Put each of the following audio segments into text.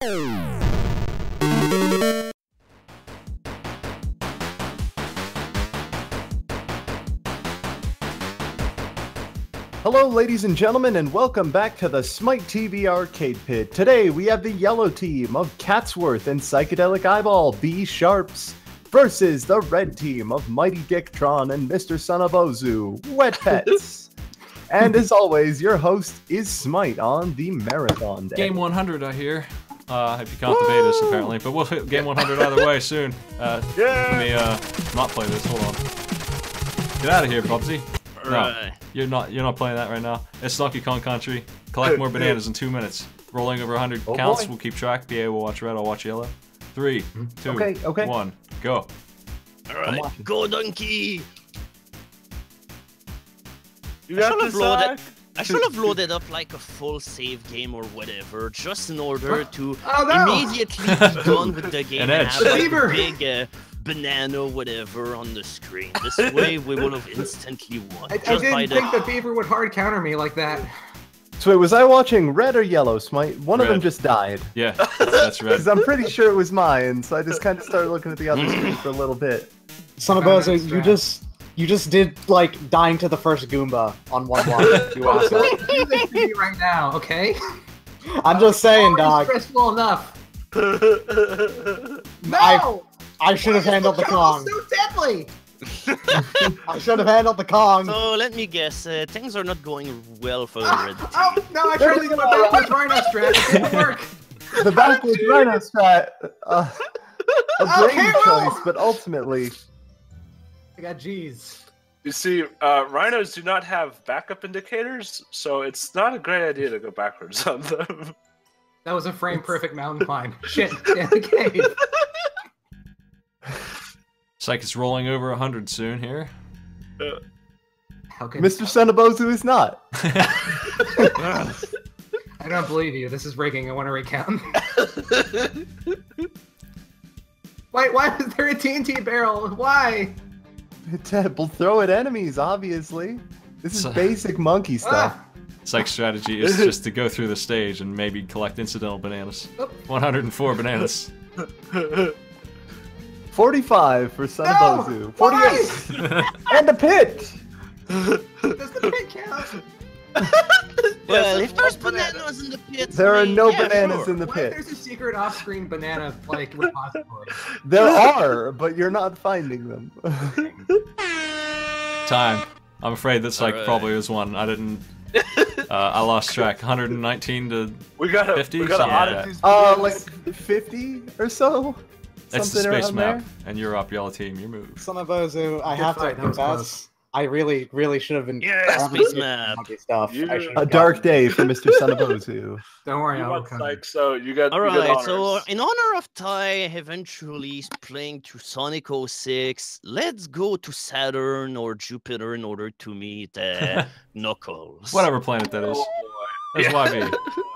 Hello ladies and gentlemen, and welcome back to the Smite TV Arcade Pit. Today we have the yellow team of Catsworth and Psychedelic Eyeball B Sharps versus the red team of MightyDicktron and MrSunabouzu Wet Pets. And as always, your host is Smite on the Marathon Day. Game 100, I hear. If you count the betas, apparently. But we'll hit Game 100 either way soon. Let me not play this. Hold on. Get out of here, Bubsy. No, you're not playing that right now. It's Donkey Kong Country. Collect more bananas in 2 minutes. Rolling over 100 counts. Boy. We'll keep track. BA will watch red. I'll watch yellow. 3, 2, 1, go. All right, go Donkey. I should have loaded up like a full save game or whatever, just in order to immediately be done with the game and have like, a big banana whatever on the screen. This way we would have instantly won. I didn't think the beaver would hard counter me like that. So wait, was I watching red or yellow, Smite? One of them just died. Yeah, that's red. Because I'm pretty sure it was mine, so I just kind of started looking at the other screen for a little bit. Sunabouzu, you just did like dying to the first Goomba on 1-1. You asshole. Do this to me right now, okay? I'm just saying, dog. Stressful enough. No! I should have handled the Kong. So deadly. I should have handled the Kong. So let me guess, things are not going well for the red team. Oh no! I tried to do my backwards rhino strat. It didn't work. The backwards rhino strat. A brave choice, but ultimately. I got G's. You see, rhinos do not have backup indicators, so it's not a great idea to go backwards on them. That was a frame-perfect mountain climb. Shit, in the cave. Psych is rolling over 100 soon here. MrSunabouzu is not. I don't believe you. This is rigging. I want to recount. Wait, why is there a TNT barrel? Why? We'll throw at enemies, obviously. This is basic monkey stuff. Psych's strategy is just to go through the stage and maybe collect incidental bananas. 104 bananas. 45 for Sunabouzu. No! 48! And the pit! Does the pit count? Well, if there's bananas in the pit, there are no bananas in the What pit. if there's a secret off-screen banana like repository? There are, but you're not finding them. Time. I'm afraid that Psych probably was one. I didn't. I lost track. 119 to 50. We got like 50 or so. It's the space map, and you're up, yellow team. Your move. Sunabouzu, I have to confess, I really should have been. Yeah, space map. Stuff. A dark day for Mr.Sunabouzu. Don't worry, I'll come. So you got. Alright, so in honor of Ty eventually playing to Sonic 06, let's go to Saturn or Jupiter in order to meet Knuckles. Whatever planet that is. That's YB.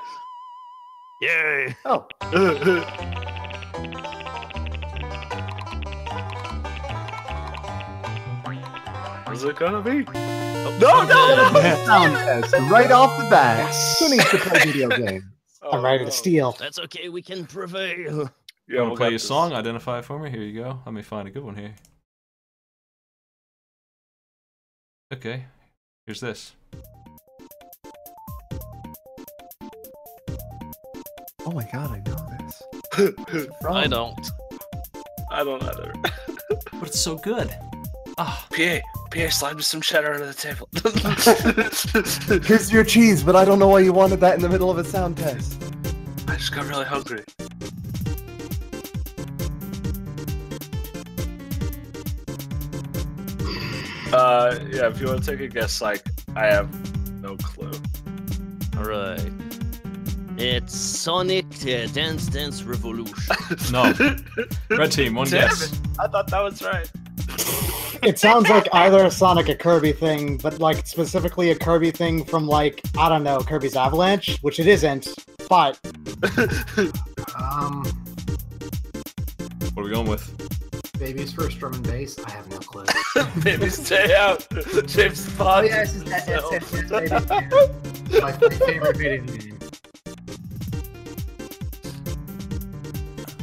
Yay! Oh. What's it gonna be? No! Sound test right off the bat. Who needs to play video games? I'm ready to steal. That's okay, we can prevail. You want to play your song? Identify it for me. Here you go. Let me find a good one here. Okay. Here's this. Oh my god, I know this. I don't. I don't either. But it's so good. Ah. PA, slide me some cheddar under the table. Here's your cheese, but I don't know why you wanted that in the middle of a sound test. I just got really hungry. Yeah, if you want to take a guess, like, I have no clue. Alright. It's Sonic Dance Dance Revolution. No. Red team, one guess. I thought that was right. It sounds like either a Sonic or Kirby thing, but like specifically a Kirby thing from like, I don't know, Kirby's Avalanche, which it isn't, but... What are we going with? Baby's first drum and bass? I have no clue. Baby's day out. James Bond. Oh yeah, it's baby. My favorite video game.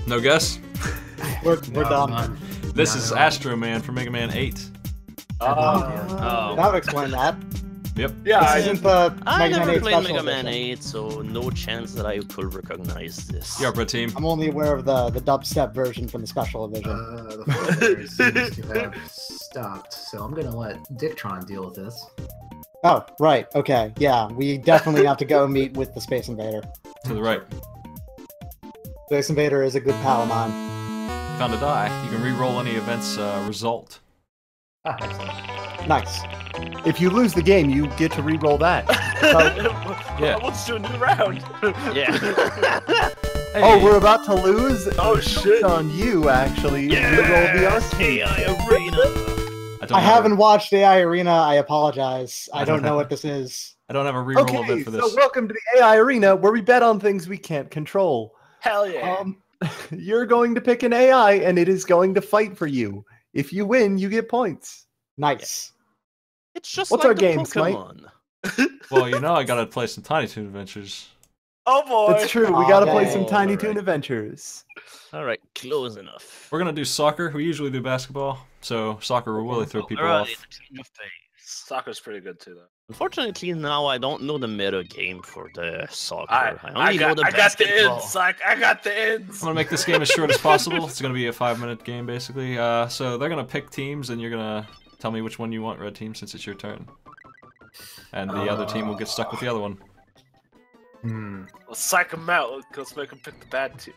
No guess? We're done. This is Astro Man from Mega Man 8. Oh. That would explain that. Yep. Yeah, This isn't the I Mega Man never 8 played special Mega Man edition. 8, so no chance that I could recognize this. Yeah, Red Team. I'm only aware of the dubstep version from the special edition. The folder seems to have stopped, so I'm gonna let Dicktron deal with this. Oh, right. Okay. Yeah, we definitely have to go meet with the Space Invader. To the right. Space Invader is a good pal of mine. Found a die. You can re-roll any event's result. Nice. If you lose the game, you get to re-roll that. Yeah. Let's do a new round. Yeah. Oh, we're about to lose? Oh, shit. On you, actually. Re-roll the arcade. AI Arena. I haven't watched AI Arena. I apologize. I don't know what this is. I don't have a re-roll Okay, event for this. so welcome to the AI Arena, where we bet on things we can't control. Hell yeah. You're going to pick an AI, and it is going to fight for you. If you win, you get points. Nice. It's just What's like our the game, Smite? Pokemon. Well, you know I gotta play some Tiny Toon Adventures. Oh boy. It's true. We got to play Okay. some Tiny All Toon right. Adventures. All right, close enough. We're gonna do soccer. We usually do basketball, so soccer will really throw people All right, off. change of pace. Soccer's pretty good too, though. Unfortunately, now I don't know the meta game for the soccer. I only know got the the basketball. ends, Psych. I got the I'm ends. gonna make this game as short as possible. It's gonna be a 5-minute game, basically. So they're gonna pick teams, and you're gonna tell me which one you want, Red Team, since it's your turn. And the other team will get stuck with the other one. Let's psych them out. Let's make them pick the bad team.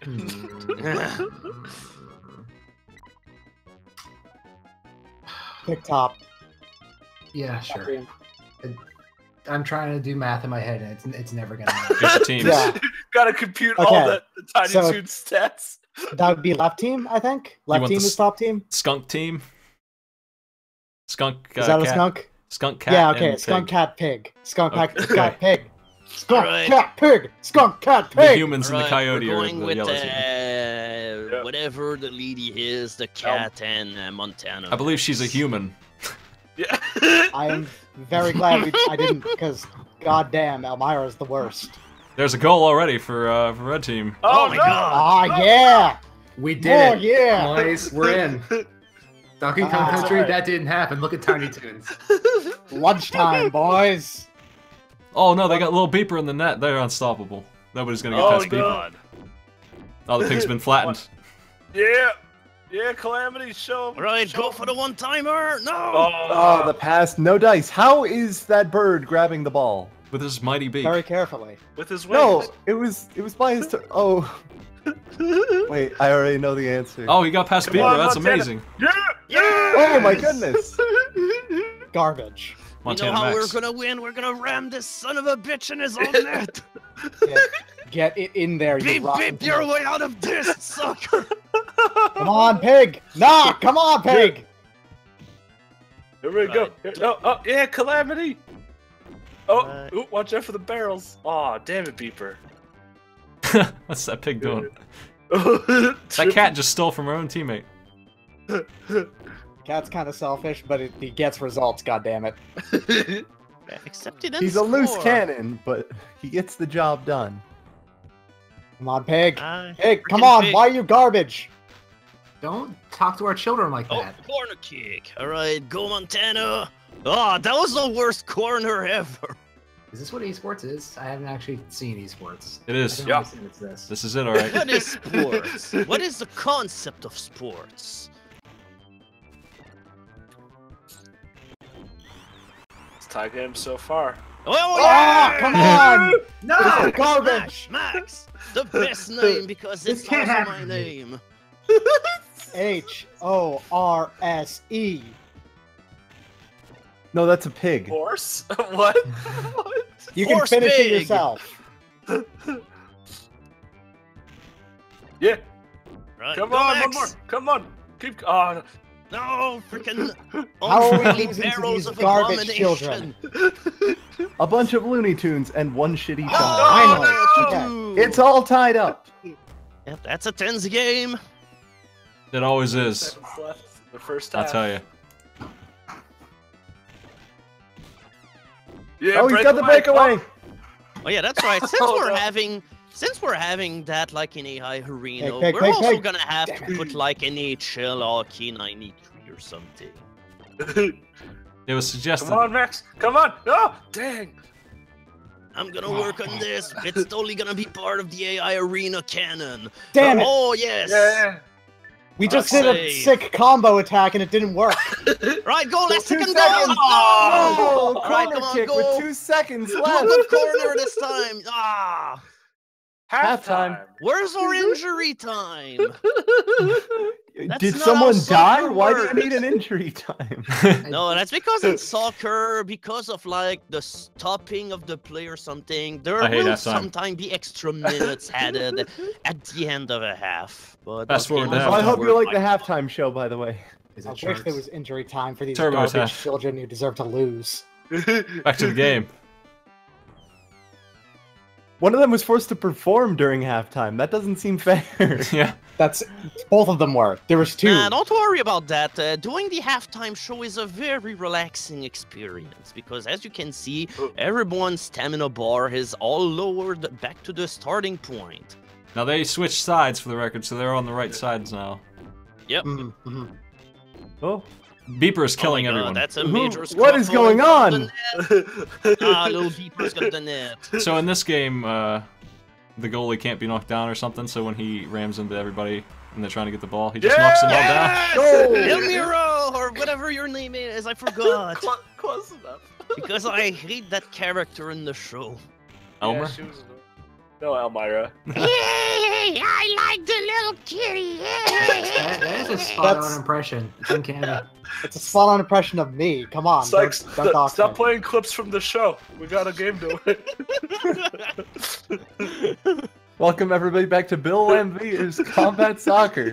Pick top. Yeah, sure. I'm trying to do math in my head, and it's never gonna happen. Here's the teams. Yeah, Gotta compute Okay, all the Tiny so- Toon stats. that would be left team, I think. Left want team the is top team. Skunk team. Skunk. Is that a cat. skunk? Skunk cat. Yeah, okay. and Skunk, pig. cat, pig. Skunk, cat, Okay. cat, pig. Skunk, Alright. cat, pig. Skunk, cat, The pig. humans and the Right, coyote we're are going the with yellow team. whatever the lady is, the cat and Montana. I believe she's a human. Yeah. I am very glad I didn't, because goddamn, Elmira's the worst. There's a goal already for Red Team. Oh my god! Ah, yeah. We did Oh, it, yeah. boys. We're in. Donkey Kong Ah. Country, that didn't happen. Look at Tiny Toons. Lunchtime, boys. Oh no, they got a little beeper in the net. They're unstoppable. Nobody's gonna get Oh past beeper. god. Oh, the pig's been flattened. Yeah. Yeah, Calamity, show 'em. All right, Show go 'em. for the one-timer. No. Oh, the pass. No dice. How is that bird grabbing the ball? With his mighty beak. Very carefully. With his No, wings. it was by his turn. Oh. Wait, I already know the answer. Oh, he got past Come beeper. on, That's Montana. amazing. Yeah. Oh my goodness. Garbage. You Montana know how Max. we're gonna win? We're gonna ram this son of a bitch in his own net. Get it in there, you Beep rotten beep your pig. way out of this, sucker. Come on, pig. Nah, come on, pig. Here we go. Right. Oh, yeah, Calamity. Oh, Right. ooh, watch out for the barrels. Oh, damn it, Beeper. What's that pig doing? That cat just stole from her own teammate. Cat's kind of selfish, but he gets results, goddammit. Except he didn't He's a loose score. cannon, but he gets the job done. Come on, pig. Ah, Pig, come freaking on, pig. why are you garbage? Don't talk to our children like Oh, that. corner kick. All right, go Montana. Oh, that was the worst corner ever. Is this what esports is? I haven't actually seen esports. It I is. don't Yeah. understand it's this. This is it, alright. What is sports? What is the concept of sports? It's tie game so far. Oh, Ah, yeah! come on! No! Garbage! Max, the best name because This it's can't also happen my to me. name. Horse. No, that's a pig. Horse? What? What? You can Horse finish it pig. yourself. Yeah. Right, Come go on, Max. one more. Come on. Keep. Oh, No, freaking How are we unfriendly losing to barrels these of garbage abomination. children? A bunch of Looney Tunes and one shitty Oh, song. Finally. no. It's all tied up. Yep, that's a tens game. It always is. seconds left. The first half. I'll tell you. Yeah, Oh, he's got the breakaway. Oh yeah, that's right. Since Oh, we're no. having Since we're having that like in AI arena, Hey, we're also gonna have to put like NHL hockey 93 or something. It was suggested. Come on, Max. Come on. Oh, dang. I'm gonna work on this. It's totally gonna be part of the AI arena canon. Damn it! Oh yes. Yeah. We just did a sick combo attack and it didn't work. Right, go. Let's take 2 him seconds. down. Oh, All right, corner come on, kick go. with 2 seconds Do a left. good corner this time. Ah. Halftime. Where's our injury time? That's Did not someone how die? soccer Why do you works. need an injury time? No, that's because in soccer, because of like the stopping of the play or something, there I hate will halftime. sometimes be extra minutes added at the end of a half. But Fast forward games to Well, I halftime. hope work you like the like- halftime show, by the way. Is I it wish sharks? there was injury time for these Turbo garbage attack. children who deserve to lose. Back to the game. One of them was forced to perform during halftime. That doesn't seem fair. Yeah. That's both of them were. There was 2. Nah, don't worry about that. Doing the halftime show is a very relaxing experience because, as you can see, everyone's stamina bar is all lowered back to the starting point. Now they switched sides for the record, so they're on the right sides now. Yep. Mhm. Oh, Beeper is killing Oh my God, everyone. that's a Who- major what is scuffle going in front on? of the net. Ah, little Beeper's got the net. So in this game, the goalie can't be knocked down or something, so when he rams into everybody and they're trying to get the ball, he just knocks them all down. Yes! Elmiro, or whatever your name is, I forgot. Close enough. Because I hate that character in the show. Elmer? Yeah, she was... No, Elmira. Yay! I like the little kitty. That is a spot-on impression. It's uncanny. It's a spot-on impression of me. Come on, Sykes, don't talk stop to me. playing clips from the show. We got a game to win. welcome everybody back to Bill Lambert's Combat Soccer.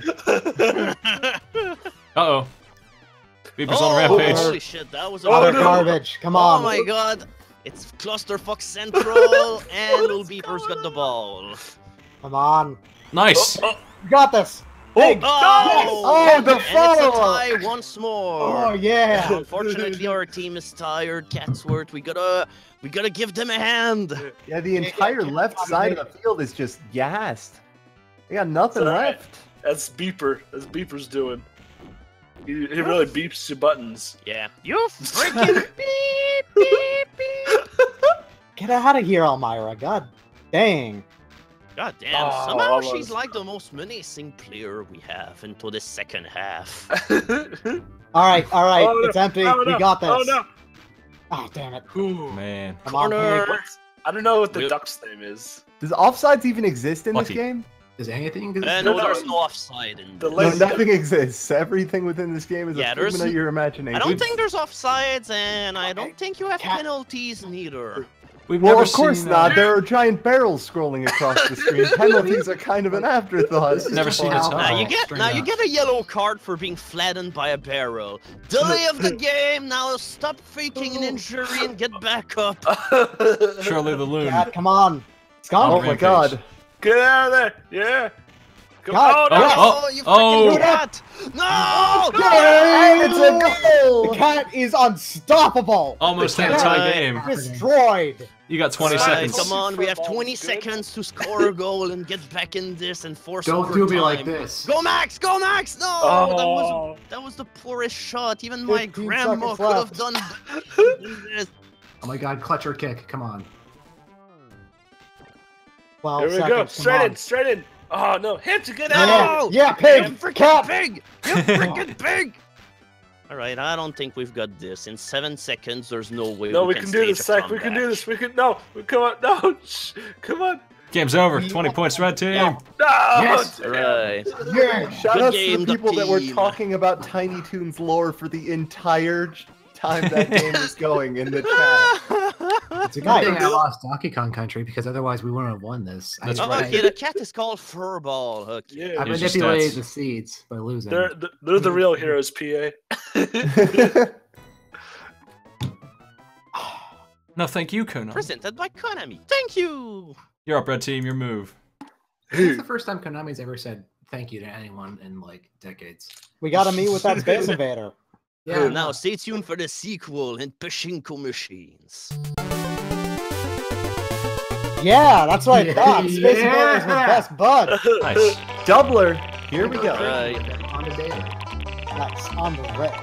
Uh-oh. Beeper's on the rampage. Holy shit, that was a Utter no. garbage. Come Oh on. my god. It's Clusterfuck Central, and Little Beeper's got the ball. Come on. Nice. You got this. Big. Oh, the and it's a follow! tie once more. Oh yeah. Unfortunately, our team is tired. Catsworth, we gotta give them a hand. Yeah, the entire left side of the field is just gassed. They got nothing It's all right. left. That's Beeper. That's Beeper's doing. He really beeps your buttons. Yeah. You freaking beep, beep, beep. Get out of here, Elmira. God dang. God damn, Oh, somehow almost. she's like the most menacing player we have into the second half. All right. Oh, no. It's empty. Oh, We no. got this. Oh no! Oh, damn it. Ooh. Man. Come on, Corner. Pig. I don't know what the We'll- Ducks' name is. Does offsides even exist in Lucky. this game? Is anything? No, No, there's no offside in The this. No, lazy- nothing exists. Everything within this game is Yeah, a figment there's- of your imagination. I don't think there's offsides, and I don't think you have Cat- penalties neither. We've Well, never of course seen, not. There are giant barrels scrolling across the screen. Penalties are kind of an afterthought. Never seen Wow. his Now helmet. you get a yellow card for being flattened by a barrel. Delay of the game. Now stop faking an injury and get back up. Shirley the Loon. Cat, come on. It's gone. Oh my Rampage. god. Get out of there! Yeah. Come God. on! Oh, you oh. freaking cat! No! Yay! It's a goal! The cat is unstoppable. Almost had a tie game. Destroyed. You got 20 Guys, seconds. come on, we have Football's 20 good. seconds to score a goal and get back in this and force Don't overtime. do me like this. Go Max! Go Max! No! Oh. That was the poorest shot. Even my 15 grandma seconds could have left. done better than this. Oh my god, clutch or kick. Come on. 12 Here we seconds. go. Come Straight on. in, straight in. Oh no, hit to get Yeah, out! yeah, You pig. freaking Cat. pig! You freaking pig! Alright, I don't think we've got this. In 7 seconds, there's no way No, we we can do stage this, a Psych. We can comeback. do this. We can. No, come on. No, shh, come on. Game's over. 20 points, red team. Yeah. No. Yes. damn. Alright. Yeah. Shout Good out to game, the the people that were team. talking about Tiny Toons lore for the entire time that game was going in the chat. It's a good Guys. thing I lost Donkey Kong Country because otherwise we wouldn't have won this. That's Oh, right. okay, the cat is called Furball. Okay. I Yeah, Here's your manipulated stats. the seeds by losing. they're the real heroes, PA. No, thank you, Kona. Presented by Konami. Thank you! You're up, red team. Your move. It's the first time Konami's ever said thank you to anyone in like decades. We got to meet with that Space Invader. Yeah. Now stay tuned for the sequel in Pachinko Machines. Yeah, that's what I thought. Space Invaders was best bud. Nice. Doubler. Here we go. On the data. Nice. On the red.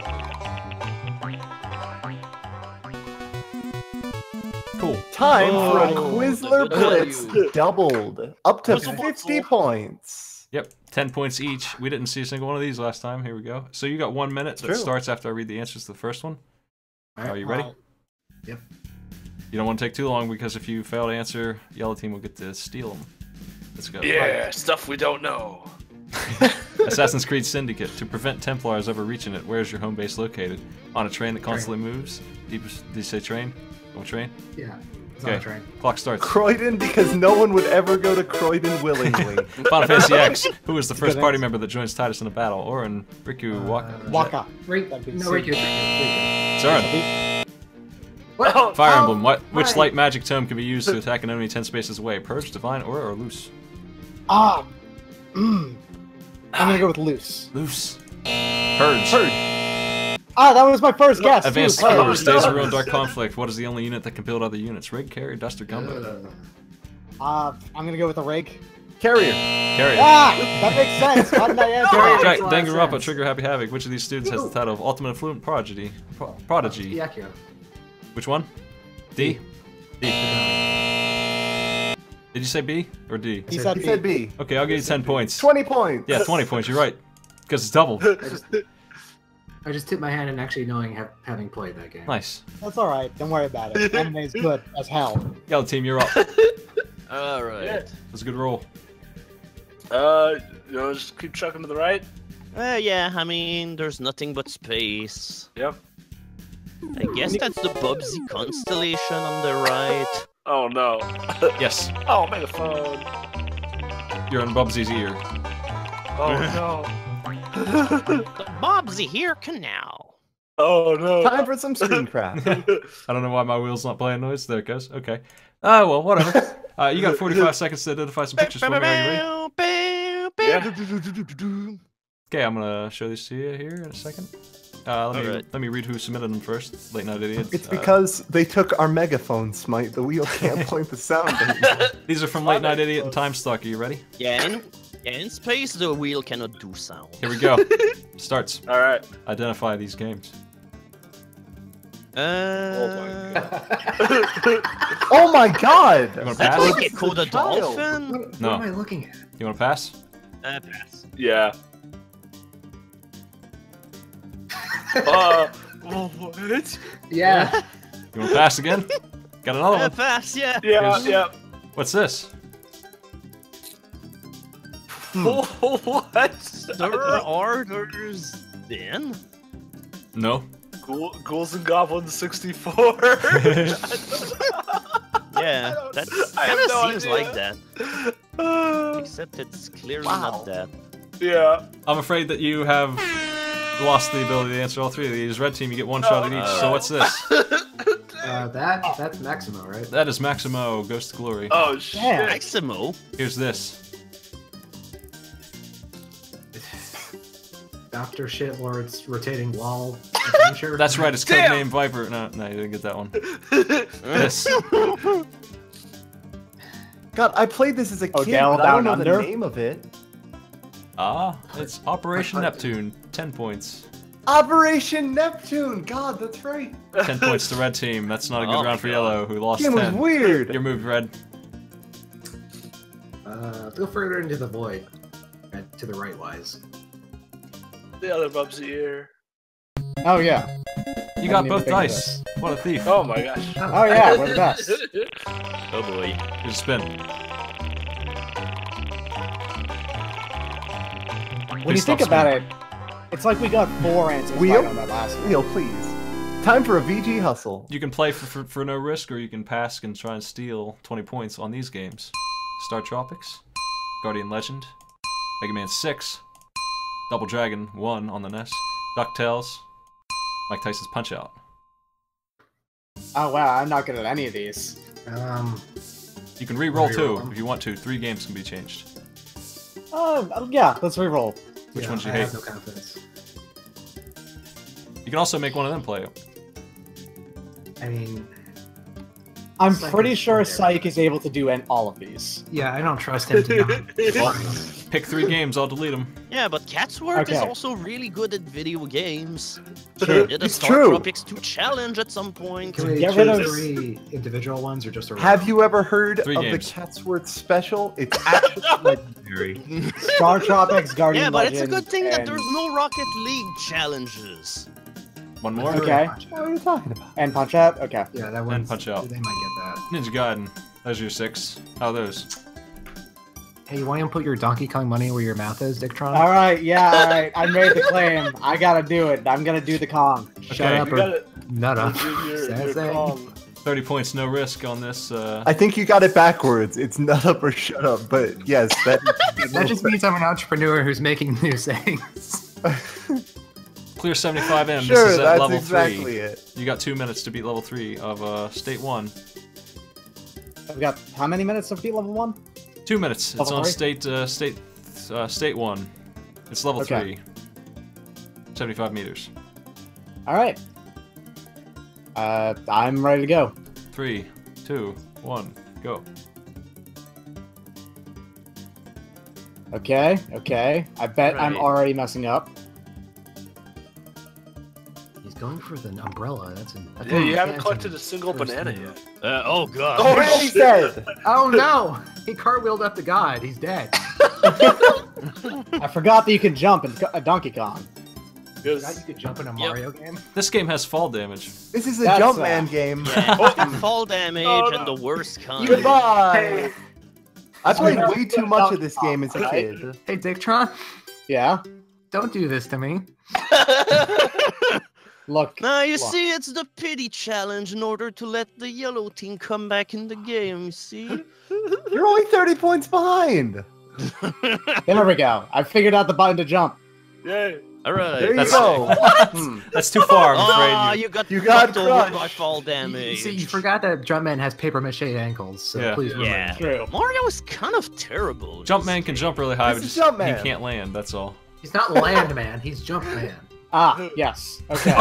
Cool. Time for a Oh, Quizler good for Blitz you. doubled. Up to Okay. 50 points. Yep, 10 points each. We didn't see a single one of these last time. Here we go. So you got 1 minute that True. starts after I read the answers to the first one. Are you ready? Yep. You don't want to take too long because if you fail to answer, yellow team will get to steal them. Let's go. Yeah, stuff we don't know. Assassin's Creed Syndicate. To prevent Templars ever reaching it, where is your home base located? On a train that constantly moves? Did you say train? On a train? Yeah. It's on Okay. the train. Clock starts. Croydon, because no one would ever go to Croydon willingly. Final Fantasy X. Who is the first Good party answer. member that joins Titus in a battle? Orin, Riku, Waka. Waka. Right. That'd be No, sick. Riku. Zern. What? Oh, Fire Oh, Emblem. Which right. light magic tome can be used to attack an enemy 10 spaces away? Purge, Divine, Aura, or Loose? Ah. I'm gonna go with loose. Loose. Purge. Ah, that was my first guess. Advanced too. Purge. skills. Days of Real Dark Conflict. What is the only unit that can build other units? Rig, Carrier, Duster, Gunboat. I'm gonna go with the rig. Carrier. Carrier. Ah, that makes sense. Why didn't I answer Carrier. that? Jack, makes a lot of Danganronpa, sense. Trigger Happy Havoc. Which of these students has the title of Ultimate Affluent Prodigy? Prodigy. Yakio. Which one? D? D. Did you say B or D? He said He said B. Okay, I'll give you 10 points. 20 points. Yeah, 20 points. You're right. Because it's double. I just tipped my hand in actually knowing having played that game. Nice. That's alright. Don't worry about it. Anime is good as hell. Yellow team, you're up. All right. Yeah. That's a good roll. Just keep chucking to the right. Yeah, I mean, there's nothing but space. Yep. I guess that's the Bubsy constellation on the right. Oh no. Yes. Oh, megaphone. You're on Bubsy's ear. Oh no. The Bubsy here canal. Oh no. Time for some screencraft. I don't know why my wheel's not playing noise. There it goes. Okay. Well, whatever. You got 45 seconds to identify some pictures for me. Are you ready? Yeah. Okay, I'm gonna show these to you here in a second. Let me read who submitted them first. Late Night Idiots. It's because they took our megaphone, Smite. The wheel can't point the sound anymore. These are from Late Night Idiot and Time Stuck. Are you ready? Yeah, in space the wheel cannot do sound. Here we go. Starts. All right. Identify these games. Oh my god! You want to That's pass? like Echo the Child. Dolphin? What No. am I looking at? You want to pass? Pass. Yeah. What? Yeah. You want to pass again? Got another one. Pass, yeah. Yeah. Here's- Yeah. What's this? What? There are others then. No. Ghouls and Goblins 64. Yeah, that's I have kind of no seems idea. like that. Except it's clearly not that. Yeah. I'm afraid that you have lost the ability to answer all three of these. Red team, you get one shot at each. So what's this? That's Maximo, right? That is Maximo, Ghost to Glory. Oh shit. Yeah. Maximo. Here's this. Dr. Shitlord's rotating wall adventure. That's right, it's Damn! codename Viper. No, you didn't get that one. This. God, I played this as a kid, Down, but I don't Down know Under? the name of it. It's Operation Neptune. 10 points. Operation Neptune! God, that's right. 10 points to Red team. That's not a good Oh round my for God. Yellow, who lost Game was 10. weird. Your move, Red. Let's go further into the void. To the right wise. The other Bubsy ear. Oh yeah. You got need to both think of dice. What a thief. Oh my gosh. Oh yeah, we're the best. Oh boy. Here's a spin. When you Please think stop about it, it's like we got 4 answers Wheel? right on that last one. Wheel, please. Time for a VG hustle. You can play for no risk, or you can pass and try and steal 20 points on these games. Star Tropics, Guardian Legend, Mega Man 6, Double Dragon 1 on the NES, DuckTales, Mike Tyson's Punch-Out. Oh wow, I'm not good at any of these. You can re-roll too, Re-roll them. if you want to. 3 games can be changed. Yeah, let's reroll. Which Yeah, ones you I hate? have no confidence. You can also make one of them play it. I mean, I'm Psych pretty is sure there. Psych is able to do all of these. Yeah, I don't trust him to not. Pick 3 games, I'll delete them. Yeah, but Catsworth is Okay. also really good at video games. True. Did a It's Star true. Tropics 2 challenge at some point. Can we Get rid choose of- 3 individual ones or just a Have you ever heard 3 of games. the Catsworth special? It's actually legendary. Star Tropics, Guardian Yeah, but it's a Legends, good thing that and- there's no Rocket League challenges. One more? Okay. What are you talking about? And Punch Out? Okay. Yeah, that one. Punch Out. They might get Ninja Gaiden. Those are your 6. How are those? that. Hey, you want to put your Donkey Kong money where your mouth is, Dicktron? Alright, yeah, alright. I made the claim. I gotta do it. I'm gonna do the Kong. Shut Okay. up You or gotta nut up. do your Sensei. Kong. 30 points, no risk on this. I think you got it backwards. It's nut up or shut up, but yes, that. That just means I'm an entrepreneur who's making new sayings. Clear 75M. Sure, this is at that's level exactly 3. it. You got 2 minutes to beat level 3 of State 1. I've got how many minutes to beat level 1? 2 minutes. It's Level on 3? State 1. It's level Okay. 3. 75 meters. Alright. I'm ready to go. 3, 2, 1, go. Okay, okay. I bet I'm Right. already messing up. He's going for the umbrella. That's an. Yeah, you haven't collected a single First banana move. yet. Oh god. Oh, Already shit. said. Oh no! He cartwheeled up to God. He's dead. I forgot that you can jump in Donkey Kong. Forgot you could jump in a Mario game. This game has fall damage. This is a That's, Jumpman game. Yeah, fall damage Oh, no. and the worst kind. Goodbye. I played Sorry. way too much of this game as a kid. Hey, Dicktron, Yeah? don't do this to me. Look. Now you look. see, it's the pity challenge in order to let the yellow team come back in the game. You see? You're only 30 points behind. There we go. I figured out the button to jump. Yay. All right. There you That's- go. That's too far, I'm Oh, afraid. you got you got fucked over crushed. by fall You damage. see, you forgot that Jumpman has paper mache ankles, so Yeah. please remember. Yeah. True. Mario is kind of terrible. Jumpman can jump really high, This but is just, Jumpman. he can't land, that's all. He's not Landman, he's Jumpman. Ah, yes. Okay.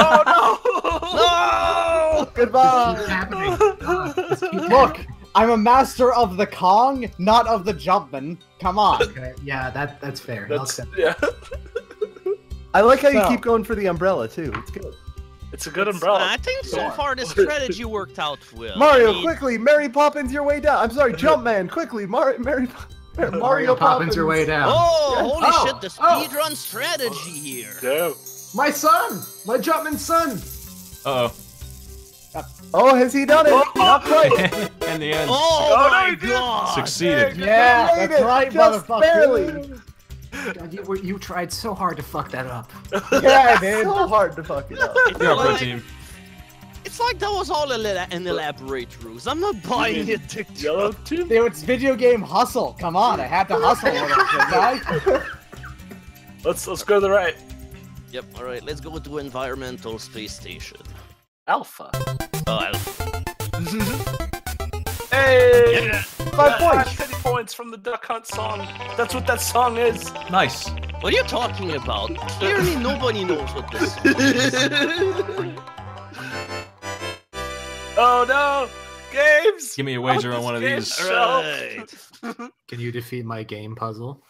Oh Keep Goodbye. happening. This keeps Look, happening. I'm a master of the Kong, not of the Jumpman. Come on. Okay, yeah, that's fair. no! I'll That's, accept yeah. I like how you So- keep going for the umbrella too. It's good. It's a good umbrella. I think so far the strategy worked out well. Mario, I mean, quickly, Mary Poppins your way down. I'm sorry, Jumpman, quickly, Mario Mario Poppins your way down. Oh, Yeah. holy Oh, shit, the oh. speedrun strategy here. No. My son! My Jumpman son! Uh-oh. Oh, has he done it? Not quite. In the end, Oh, Oh, no, my you did. god. succeeded. Yeah, Made that's it, right, just motherfucker. barely. God, you tried so hard to fuck that up. Yeah, I did. So hard to fuck it up. You're a pro Like- team. It's like that was all an elaborate ruse. I'm not buying it, Dick. Yellow team? Dude, it's video game hustle. Come on, I had to hustle with it, guys. Let's go to the right. Yep, alright, let's go to environmental space station. Alpha. Oh, Alpha. Hey! Yeah. 5 points. 50 points from the Duck Hunt song. That's what that song is. Nice. What are you talking about? Clearly nobody knows what this is. Oh no! Games! Give me a wager on one of these. Alright. Can you defeat my game puzzle?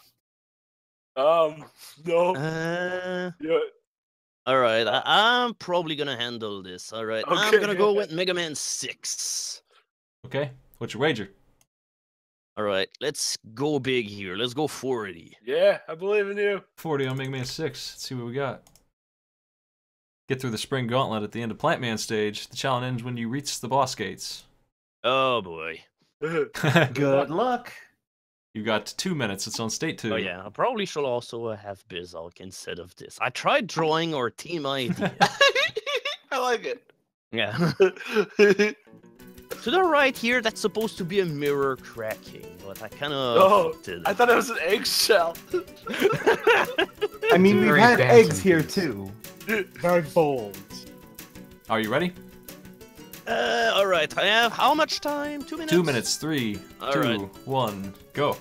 No. Yeah. Alright, I'm probably gonna handle this. Alright, I'm Okay. gonna go with Mega Man 6. Okay. What's your wager? Alright, let's go big here. Let's go 40. Yeah, I believe in you. 40 on Mega Man 6. Let's see what we got. Get through the spring gauntlet at the end of Plant Man stage. The challenge ends when you reach the boss gates. Oh boy. Good luck. You got 2 minutes. It's on state 2. Oh yeah, I probably should also have Bizarre instead of this. I tried drawing or Team ID. I like it. Yeah. To the right here, that's supposed to be a mirror cracking, but I kind of Oh, did I thought it was an eggshell. I mean, we've Very had advanced eggs here indeed. too. Very bold. Are you ready? All right. I have how much time? 2 minutes. 2 minutes. 3, All 2, right. 1, go.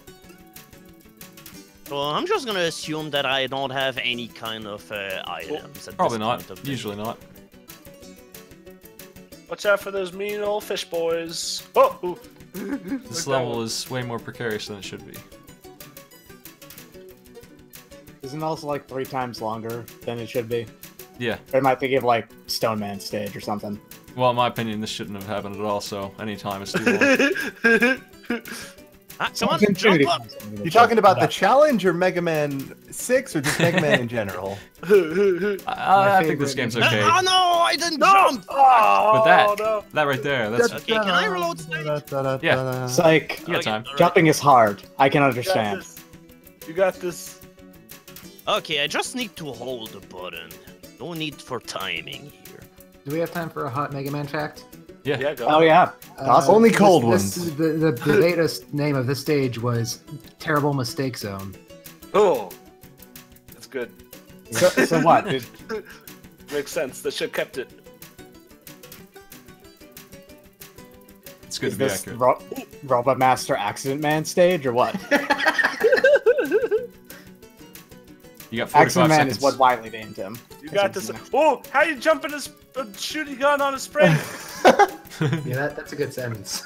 So I'm just gonna assume that I don't have any kind of items. At Probably this not. point of the- Usually not. Watch out for those mean old fish boys. Oh! Ooh. This level is way more precarious than it should be. Isn't it also like 3 times longer than it should be? Yeah. Or it might think of like Stone Man stage or something. Well, in my opinion, this shouldn't have happened at all, so anytime is too long. Come on, Infinity jump up! times longer than You it talking should. about the challenge or Mega Man 6 or just Mega Man in general? I think this game's okay. Oh no, I didn't jump! But that, no. that right there, that's... Okay, can I reload stage? Yeah. Psych. You got time. alright. Jumping is hard. I can understand. You got this. Okay, I just need to hold the button. No need for timing here. Do we have time for a hot Mega Man fact? Yeah, go. Oh yeah. Awesome. Only cold The beta name of this stage was Terrible Mistake Zone. Oh, that's good. So what? Makes sense. They should have kept it. It's good Is to be this accurate. Robot Master Accident Man stage or what? You got 45 Accident Man seconds. is what Wiley named him. You got this. Oh, how you jumping a shooting gun on a spray? Yeah, that's a good sentence.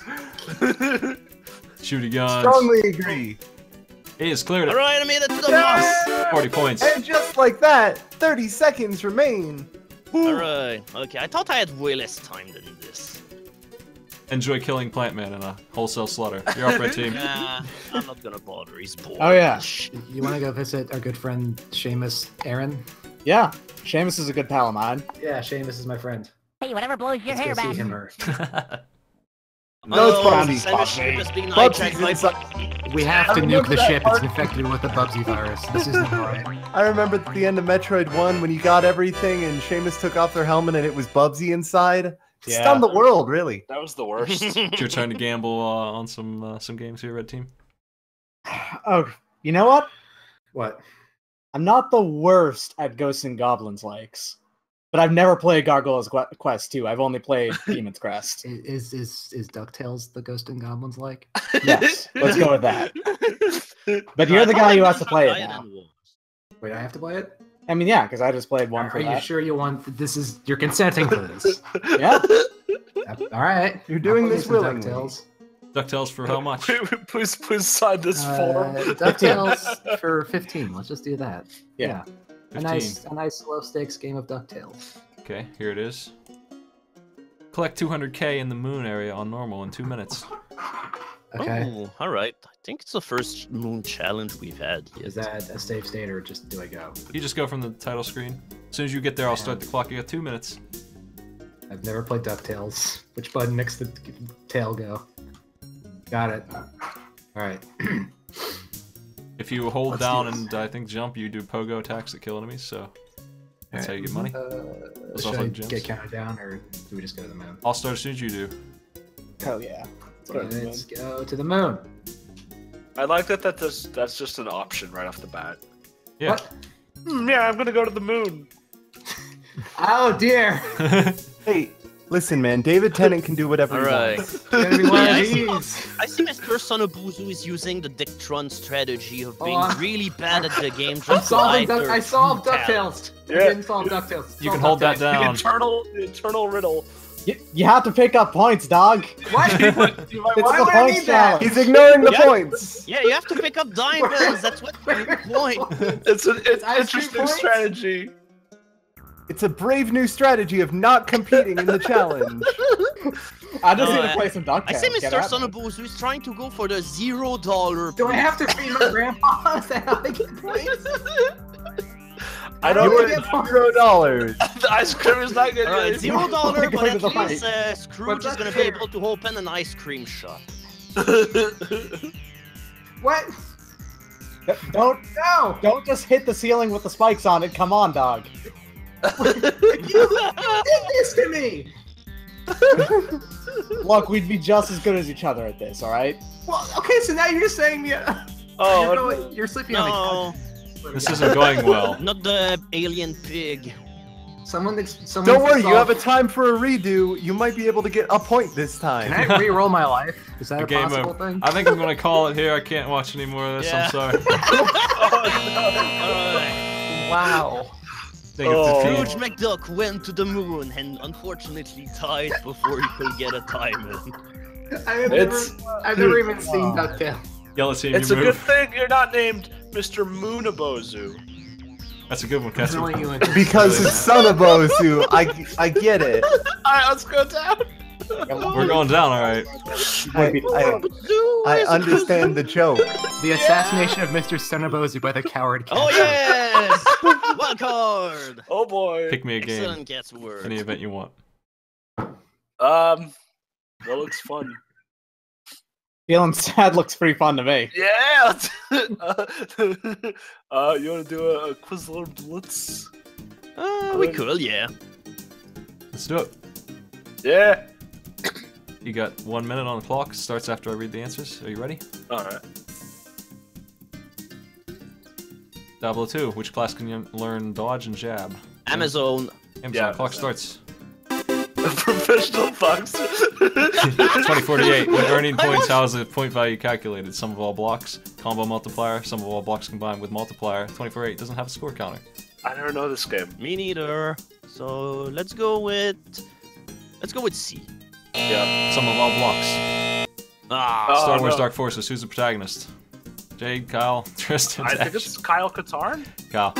Shooting guns. Strongly agree. He has cleared it. Alright, I made it to the boss! 40 points. And just like that, 30 seconds remain. Alright, okay, I thought I had way less time than this. Enjoy killing Plant Man in a wholesale slaughter. You're up, red team. Nah, I'm not gonna bother, he's bored. Oh yeah. You want to go visit our good friend Seamus Aaron? Yeah. Seamus is a good pal of mine. Yeah, Seamus is my friend. Hey, whatever blows your Let's hair go back. see him or... No, it's Oh, Bubsy. Simon Seamus being Bubsy's hijacked by inside. Bubsy. We have to remember nuke the that ship. part. It's infected with the Bubsy virus. This isn't right. I remember at the end of Metroid 1 when you got everything and Seamus took off their helmet and it was Bubsy inside. Yeah. Stunned the world, really. That was the worst. It's your turn to gamble on some games here, red team. Oh, you know what? What? I'm not the worst at Ghosts and Goblins likes, but I've never played Gargoyle's Quest 2. I've only played Demon's Crest. Is DuckTales the Ghost and Goblins like? Yes, let's go with that. But you're the guy who has to play it now. Wait, I have to play it? I mean, yeah, because I just played one for Are you that. sure you want this? Is you're consenting for this? Yeah, All right. You're doing I'll play this some willingly. DuckTales. DuckTales for how much? Please sign this form. DuckTales for 15. Let's just do that. Yeah. A nice low stakes game of DuckTales. Okay, here it is. Collect 200k in the moon area on normal in 2 minutes. Okay. Oh, alright. I think it's the first moon challenge we've had yet. Is that a save state or just do I go? You just go from the title screen. As soon as you get there, I'll start the clock. You got 2 minutes. I've never played DuckTales. Which button makes the tail go? Got it. Alright. If you hold Let's down do this. and I think jump, you do pogo attacks that kill enemies, so that's how you get money. It's Should also I gems. get counted down or do we just go to the moon? I'll start as soon as you do. hell yeah. Let's go to the moon. I like that's just an option right off the bat. Yeah. What? Yeah, I'm gonna go to the moon. Oh dear! Hey, listen, man. David Tennant can do whatever Alright. he wants. It's gonna be one Yeah, of these. I see MrSunabouzu is using the Dicktron strategy of being I'm- really bad at the game. I'm Just solving to I solved talent. DuckTales. I Yeah. didn't solve DuckTales. You can Solved hold that DuckTales. down. The eternal riddle. You have to pick up points, dog. What? It's Why the would I points need that? challenge. He's ignoring the Yeah. points. Yeah, you have to pick up diamonds. That's what the point. It's an ice cream interesting points? strategy. It's a brave new strategy of not competing in the challenge. I just No, need to play some DuckTales. I see Get Mr. at me. Sunabouzu is trying to go for the $0. Do I have to feed my grandpa? Is that how I get points? I You don't would think get $0. the ice cream is not good. Alright, $0, but Going to at the least fight. Scrooge But is gonna that's be fair. able to open an ice cream shop. What? Don't just hit the ceiling with the spikes on it. Come on, dog. You did this to me! Look, we'd be just as good as each other at this, alright? Well, okay, so now you're just saying Oh, you're sleeping on No, This isn't going well. not the alien pig. someone Don't worry, you have a time for a redo. You might be able to get a point this time. Can I re-roll my life? Is that The a game possible over. thing? I think I'm gonna call it here. I can't watch any more of this. Yeah. I'm sorry. Alright. Wow. Scrooge McDuck went to the moon and unfortunately died before he could get a time in. I've never even seen DuckTales. Yellow team, It's a good thing you're not named MrSunabouzu. That's a good one, Catsworth. Because it's Sunabouzu. I get it. Alright, let's go down. We're going down, alright. I understand the joke. The assassination of MrSunabouzu by the coward cat. Oh yes! Wild card! Oh boy. Pick me a game. Excellent Catsworth. Any event you want. That looks fun. Feeling sad looks pretty fun to me. Yeah! You wanna do a Quizler Blitz? We could, yeah. Let's do it. Yeah! You got 1 minute on the clock. Starts after I read the answers. Are you ready? Alright. 002. Which class can you learn dodge and jab? Amazon. Amazon. Clock starts. Professional boxer. 2048. When earning points, how is the point value calculated? Sum of all blocks, combo multiplier, sum of all blocks combined with multiplier. 2048 doesn't have a score counter. I never know this game. Me neither. So let's go with C. Yeah. Sum of all blocks. Star Wars no. Dark Forces. Who's the protagonist? Jade, Kyle, Tristan. I think it's Kyle Katarn. Kyle.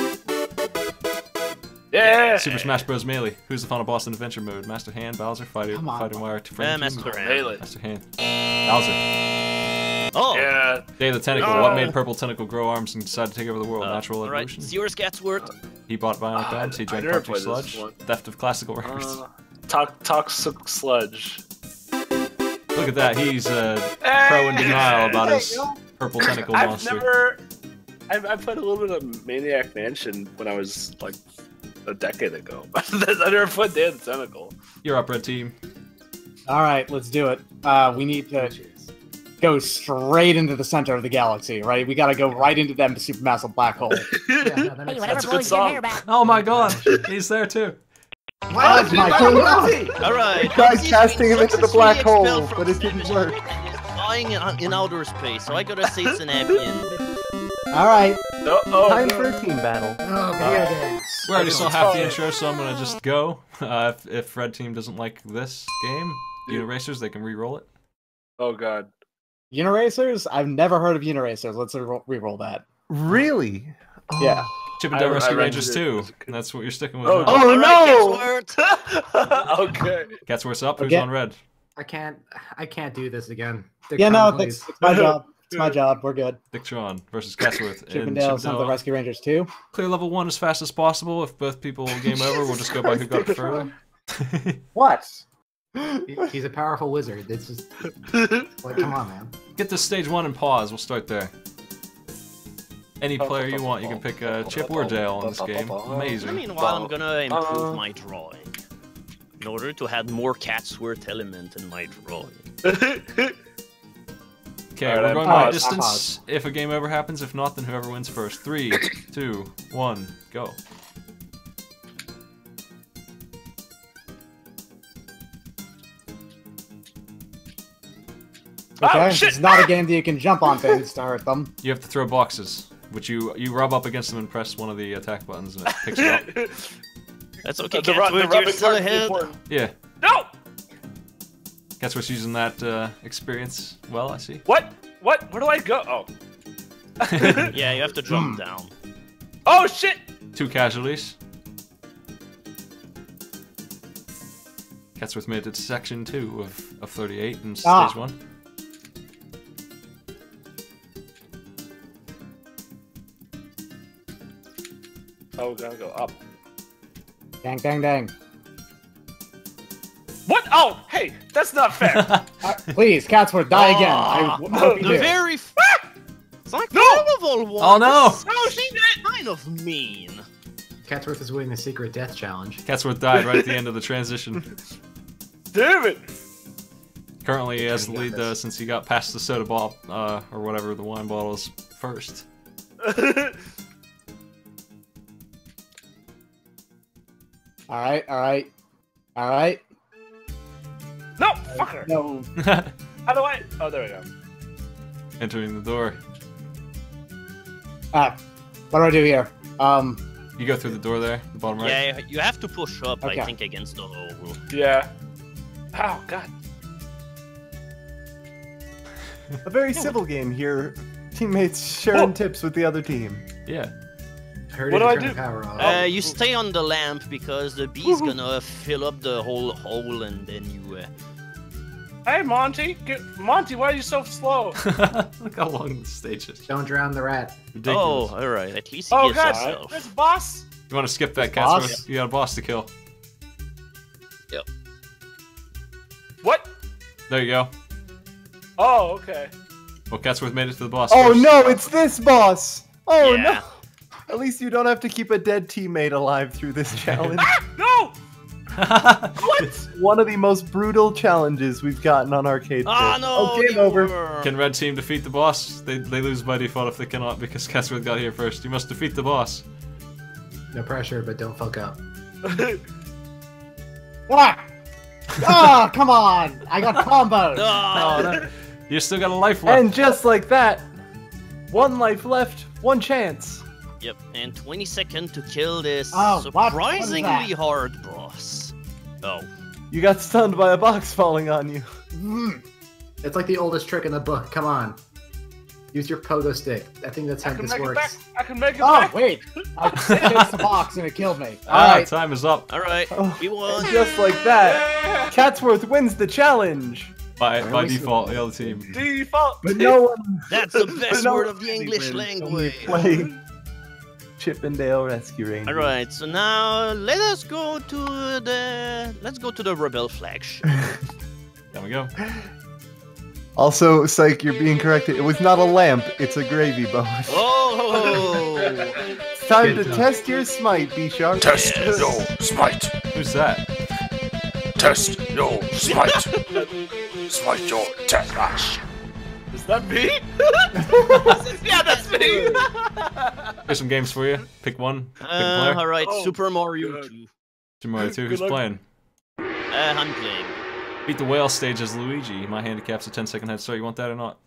Yeah. Super Smash Bros. Melee. Who's the final boss in Adventure Mode? Master Hand, Bowser, Fighting Wire, Master Hand. Melee. Master Hand. Bowser. Oh. Yeah. Day of the Tentacle. What made Purple Tentacle grow arms and decide to take over the world? Natural evolution. Right. Yours, Catsworth. He bought violent guns. He drank never cartridge played this sludge. one. Theft of classical records. Toxic sludge. Look at that. He's pro in denial about his purple tentacle monster. I played a little bit of Maniac Mansion when I was like a decade ago. I never played Day of the Tentacle. You're up, red team. All right, let's do it. We need to go straight into the center of the galaxy, right? We gotta go right into that supermassive black hole. That's a good song. Oh my god, he's there too. All Alright. Tried casting him into the black hole, but it didn't work. It's flying in outer space, so I gotta say it's an avian. right. Time for a team battle. We already saw half the intro, so I'm gonna just go. If red team doesn't like this game, Uniracers, they can re-roll it. Oh god. Uniracers? I've never heard of Uniracers. Let's re-roll that. Really? Yeah. Chip and Dale Rescue Rangers 2. That's what you're sticking with. Oh, now. Oh no! Okay. Catsworth's up. Who's Okay. on red? I can't do this again. Yeah, no, please. it's my job. It's my job. We're good. Dicktron versus Catsworth. Chip and Dale, some of the Rescue Rangers too. Clear level 1 as fast as possible. If both people game over, we'll just go by who got it further. What? He's a powerful wizard. It's just like, come on, man. Get to stage 1 and pause. We'll start there. Any player you want, you can pick Chip or Dale in this game. Amazing. Meanwhile, I'm gonna improve my drawing in order to have more Catsworth element in my drawing. Okay, Alright, we're going pause, by distance. pause. If a game over happens, if not, then whoever wins first. 3, 2, 1, go. Okay, shit! it's not a game that you can jump on things to hurt them. You have to throw boxes, which you rub up against them and press one of the attack buttons, and it picks it up. That's okay, The Catsworth, you're still ahead. Yeah, No! Catsworth's using that experience well, I see. What? What? Where do I go? Oh. Yeah, you have to jump down. Oh shit! 2 casualties. Catsworth made it to section 2 of 38 in stage 1. Oh, we gotta go up. Dang, dang, dang. What? Oh, hey, that's not fair. Please, Catsworth, die again. I hope you The do. very it's like No! carnival one. Oh, no! Oh, shit! Kind of mean. Catsworth is winning the secret death challenge. Catsworth died right at the end of the transition. Damn it! Currently, he has the lead since he got past the soda bottle, or whatever the wine bottle is first. Alright, alright. Alright. No, fucker. No. How do I? Oh, there we go. Entering the door. What do I do here? You go through the door there, the bottom right. Yeah, you have to push up, Okay. I think, against the hole. Yeah. Oh God. A very civil game here. Teammates sharing tips with the other team. Yeah. Heard What it do I turn do? the power off. You stay on the lamp because the bee's gonna fill up the whole hole, and then you. Hey, Monty. Monty, why are you so slow? Look how long the stage is. Don't drown the rat. Ridiculous. Oh, all right. At least he Oh gives God, himself. there's a boss. You want to skip that, Boss? Catsworth? You got a boss to kill. What? There you go. Oh, okay. Well, Catsworth made it to the boss Oh first. no, it's this boss! Oh Yeah. no! At least you don't have to keep a dead teammate alive through this challenge. No. It's one of the most brutal challenges we've gotten on Arcade Ah, Pit. no! Oh, game over. Can red team defeat the boss? They lose by default if they cannot because Catsworth got here first. You must defeat the boss. No pressure, but don't fuck up. What? Oh, come on! I got combos! No! no. You still got a life left. And just like that, one life left, one chance. Yep, and 20 seconds to kill this Oh, what? surprisingly What is that? hard boss. Oh. You got stunned by a box falling on you. It's like the oldest trick in the book. Come on. Use your pogo stick. I think that's how I can this make it back. works. I can make it Oh, back. wait! I hit the box and it killed me. Ah, Alright. time is up. Alright, Oh, we won. And just like that, Yeah. Catsworth wins the challenge. By we default, the other team. Default. But no one That's the best No, word of the English when we language. play Chippendale Rescue Rangers. Alright, so now let us go to the Rebel flagship. There we go. Also, Psych, you're being corrected. It was not a lamp, it's a gravy boat. Oh! It's time Good to job. test your smite, B Sharp. Test your smite. Who's that? Test your smite. Smite your test. Is that me? Yeah, that's me. Here's some games for you. Pick one. Pick a player. Alright, Oh, Super Mario good. 2. Super Mario 2. Who's Good luck. playing? I'm playing. Beat the whale stage as Luigi. My handicap's a 10-second head start. You want that or not?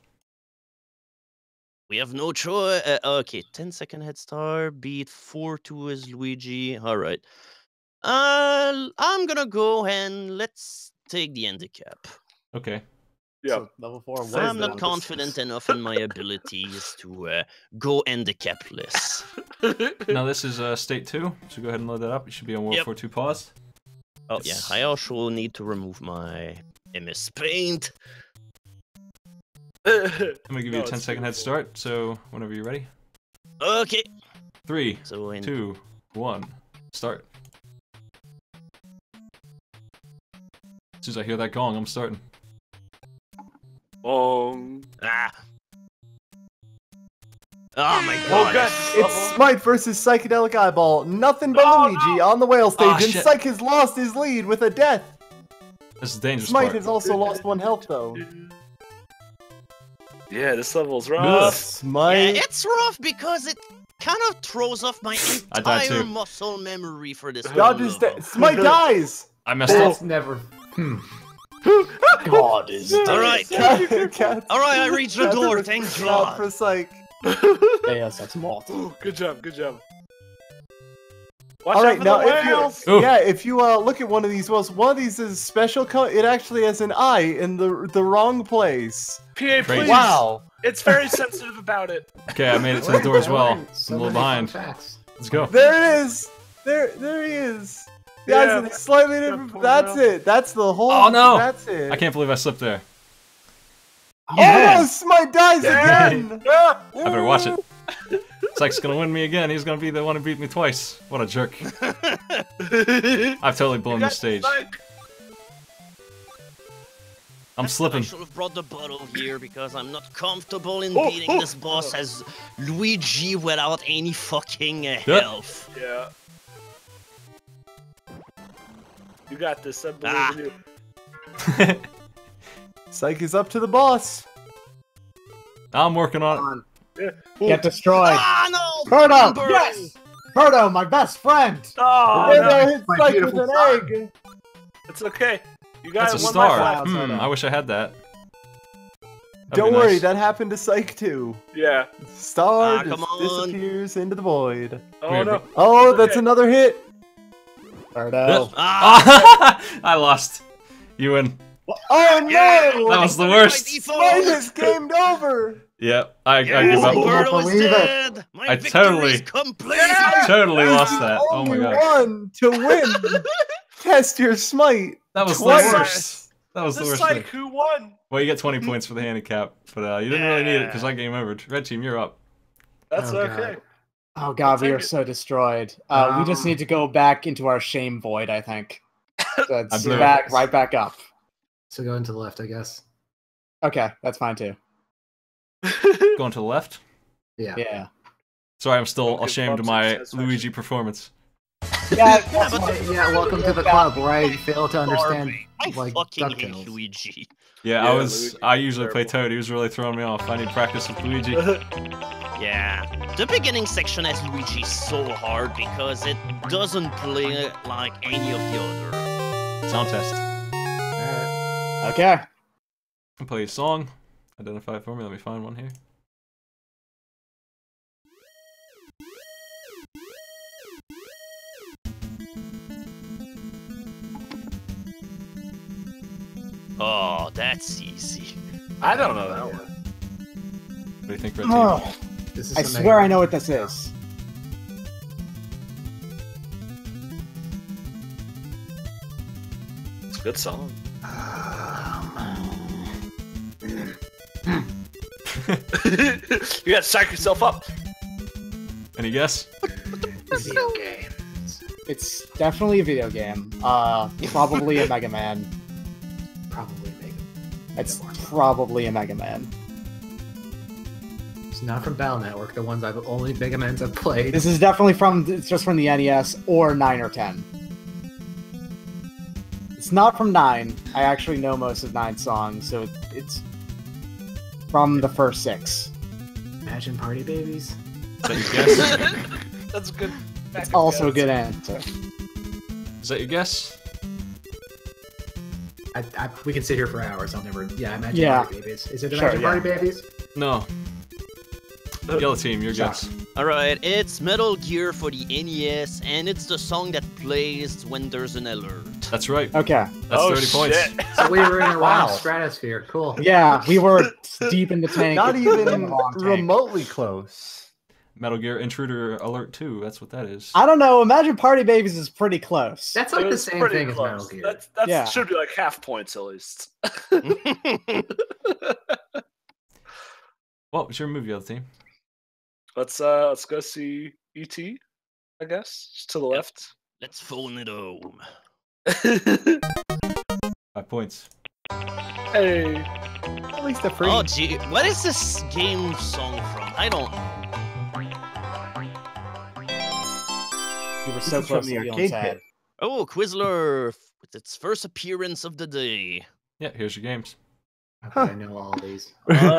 We have no choice. Okay, 10-second head start. Beat 4-2 as Luigi. Alright. I'm gonna go and let's take the handicap. Okay. Yeah. So, level 4. What I'm is not that? confident enough in my abilities to go handicapless. Now this is state 2, so go ahead and load that up. You should be on World Yep. War 2 pause. Oh yeah, I also need to remove my MS Paint. I'm gonna give you No, a it's 10-second head beautiful. start, so whenever you're ready. Okay. 3, So in 2, 1, start. As soon as I hear that gong, I'm starting. ah. Oh my Oh god. God. It's Smite versus Psychedelic Eyeball. Nothing but Oh, Luigi on the whale stage, Oh, and shit. Psych has lost his lead with a death. This is the dangerous Smite part. has also lost 1 health, though. Yeah, this level's Ugh. rough. Smite. Yeah, it's rough because it kind of throws off my I died entire too. muscle memory for this God whole is level. dead. Smite dies. I messed up. That's never. God is dead. Alright. Cats. Alright, I reached the Cats door, is thank out God. for Psych. Yes, that's mortal. Good job. Good job. Watch All out right, for now the if whales. Ooh. if you look at one of these whales, one of these is special. It actually has an eye in the wrong place. PA, Crazy. please. Wow. It's very sensitive about it. Okay, I made it to the door as well. So I'm a little many fun behind. facts. Let's go. There it is. There he is. The eyes Yeah, in a slightly that different. poor That's whale. it. That's the whole. Oh, no. That's it. I can't believe I slipped there. Oh no! Smite dies again. Ah! I better watch it. Psych's gonna win me again. He's gonna be the one who beat me twice. What a jerk. I've totally blown the stage. I'm I slipping. should have brought the bottle here because I'm not comfortable in Oh, beating oh, this boss as Luigi without any fucking Yep. health. Yeah. You got this. I believe Ah. in you. Psych is up to the boss. I'm working on it. Get destroyed. Ah no! Birdo! Burn! Yes! Birdo, my best friend! Oh, Birdo no. hits My Psych with beautiful an son. egg. It's okay. You got That's a one star. life left. I wish I had that. Don't worry, that happened to Psych too. Yeah. Star come just on. disappears into the void. Oh no. Oh, that's another hit. Birdo. I lost. You win. Oh no! That was the worst. Minus gamed over. Yep, I give up. Birdo is believe it. dead. My I victory totally- is complete. Totally lost that. Oh my Only god. one to win. Test your smite. That was the Twice. worst. That was the worst thing. Who won? Well, you get 20 points for the handicap, but you didn't really need it because I game over. Red team, you're up. That's Oh, okay. God. Oh god, we take are it. so destroyed. We just need to go back into our shame void, I think. That's blew it. right back up. So go into the left, I guess. Okay, that's fine too. Going to the left. Yeah. Yeah. Sorry, I'm still Good ashamed of bumps my and satisfaction. Luigi performance. Yeah, Yeah, welcome to the club where I fail to understand I like fucking hate DuckTales. Luigi. Yeah, Yeah, Luigi, I usually play terrible. Toad. He was really throwing me off. I need practice with Luigi. Yeah, the beginning section as Luigi is so hard because it doesn't play like any of the other. Sound test. Alright. okay. I can play a song. Identify it for me. Let me find one here. Oh, that's easy. I don't know that one. What do you think, Red Team? Oh, This is I the swear Mega I know what this is. It's a good song. You gotta psych yourself up. Any guess? video game. It's definitely a video game. Probably a Mega Man. Probably Mega. It's probably a Mega Man. It's not from Battle Network, the ones only Mega Mans I've played. This is definitely it's just from the NES or 9 or 10. It's not from 9. I actually know most of 9 songs, so it's from the first 6. Imagine Party Babies. Is that your guess? That's a good. It's also a good answer. Is that your guess? We can sit here for hours. I'll never. Yeah, Imagine Yeah. Party Babies. Is it Sure, Imagine yeah. Party Babies? No. Yellow Team, your guess. Alright, it's Metal Gear for the NES, and it's the song that plays when there's an alert. That's right. Okay. That's 30 points. Shit. So we were in a Wow. wow stratosphere. Cool. Yeah, we were deep in the tank. Not It's been a even long tank. remotely close. Metal Gear Intruder Alert 2. That's what that is. I don't know. Imagine Party Babies is pretty close. That's It like the was same pretty thing as close. Metal Gear. That's Yeah. should be like half points at least. What was your movie, Yellow Team? Let's go see E.T. I guess just to the left. Let's phone it home. 5 points. Hey. At least a free. Oh, gee, what is this game song from? I don't. We were This so is from close the to feeling arcade sad. pit. Oh, Quizler with its first appearance of the day. Yeah, here's your games. I know all these.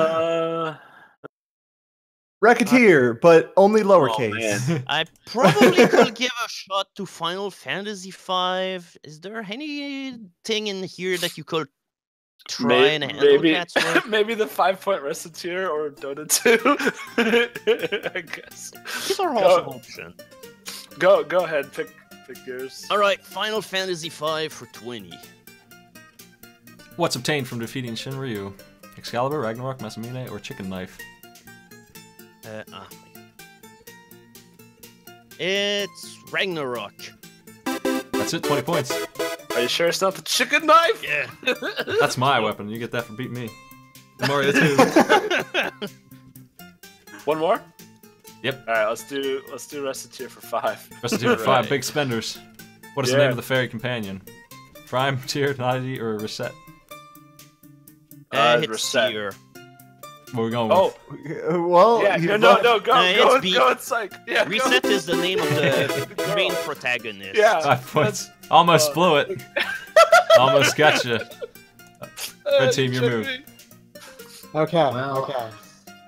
Racketeer, but only Oh, lowercase. man. I probably could give a shot to Final Fantasy V. Is there anything in here that you could try and handle, maybe Catsworth? maybe the 5-point Reciteer or Dota 2. I guess. These are also options. Go ahead, pick yours. Alright, Final Fantasy V for 20. What's obtained from defeating Shinryu? Excalibur, Ragnarok, Masamune, or Chicken Knife? It's Ragnarok. That's it, 20 points. Are you sure it's not the chicken knife? Yeah. That's my weapon. You get that for beating me. Mario 2. One more? Yep. Alright, let's do Reciteer for 5. Rest of the team for 5 big spenders. What is the Yeah. name of the fairy companion? Prime, Tier, Noddy, or Reset? It's Reset. here. What are we going with? Oh, Well, yeah, you no, left- go it's B. and psych. Yeah, Reset is the name of the Girl. main protagonist. Yeah. 5 points. Almost blew it. Almost got you. Red team, your move. Okay. Well, okay.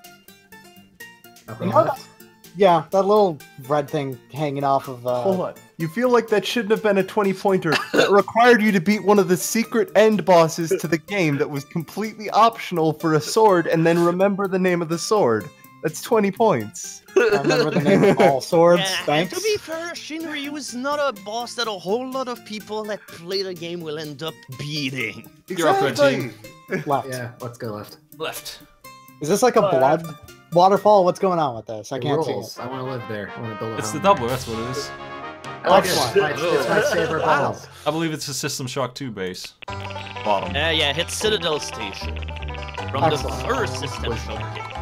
Up You and know left. Yeah, that little red thing hanging off of. Hold on. You feel like that shouldn't have been a 20-pointer that required you to beat one of the secret end bosses to the game that was completely optional for a sword and then remember the name of the sword. That's 20 points. I remember the name of all swords. Thanks. To be fair, Shinryu is not a boss that a whole lot of people that play the game will end up beating. You're up, red team. Left. Yeah, let's go left. Left. Is this like a blood waterfall? What's going on with this? I can't see Rules. it. I want to live there. I want to build a It's the home. doubler, that's what it is. Excellent. It's my favorite balls. I believe it's a System Shock 2 base. Bottom. Yeah, hit Citadel Station. From Excellent. the first System Shock game.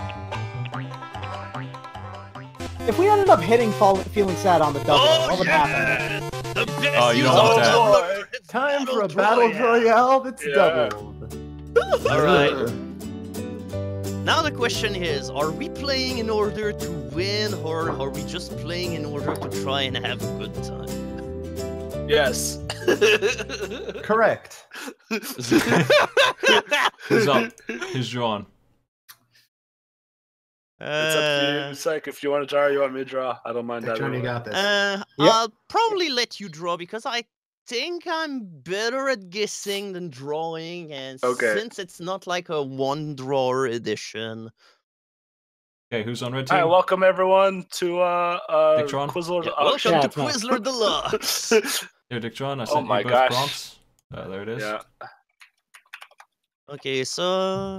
If we ended up hitting feeling sad on the double, what would happen? The best Oh, you don't want that. doubler. It's Time for a Battle battle royale that's Yeah. doubled. Alright. Now the question is, are we playing in order to win, or are we just playing in order to try and have a good time? Yes. Correct. Who's up? Who's drawn? It's up to you, Psych. If you want to draw, or you want me to draw. I don't mind that. Victron, you got this. I'll probably let you draw because I think I'm better at guessing than drawing, and since it's not like a one-drawer edition. Okay, who's on red team? Hi, welcome everyone to Victron? Quizzler. Welcome to Quizzler Deluxe. Here, Dicktron, I sent my you both gosh. prompts. There it is. Yeah. Okay, so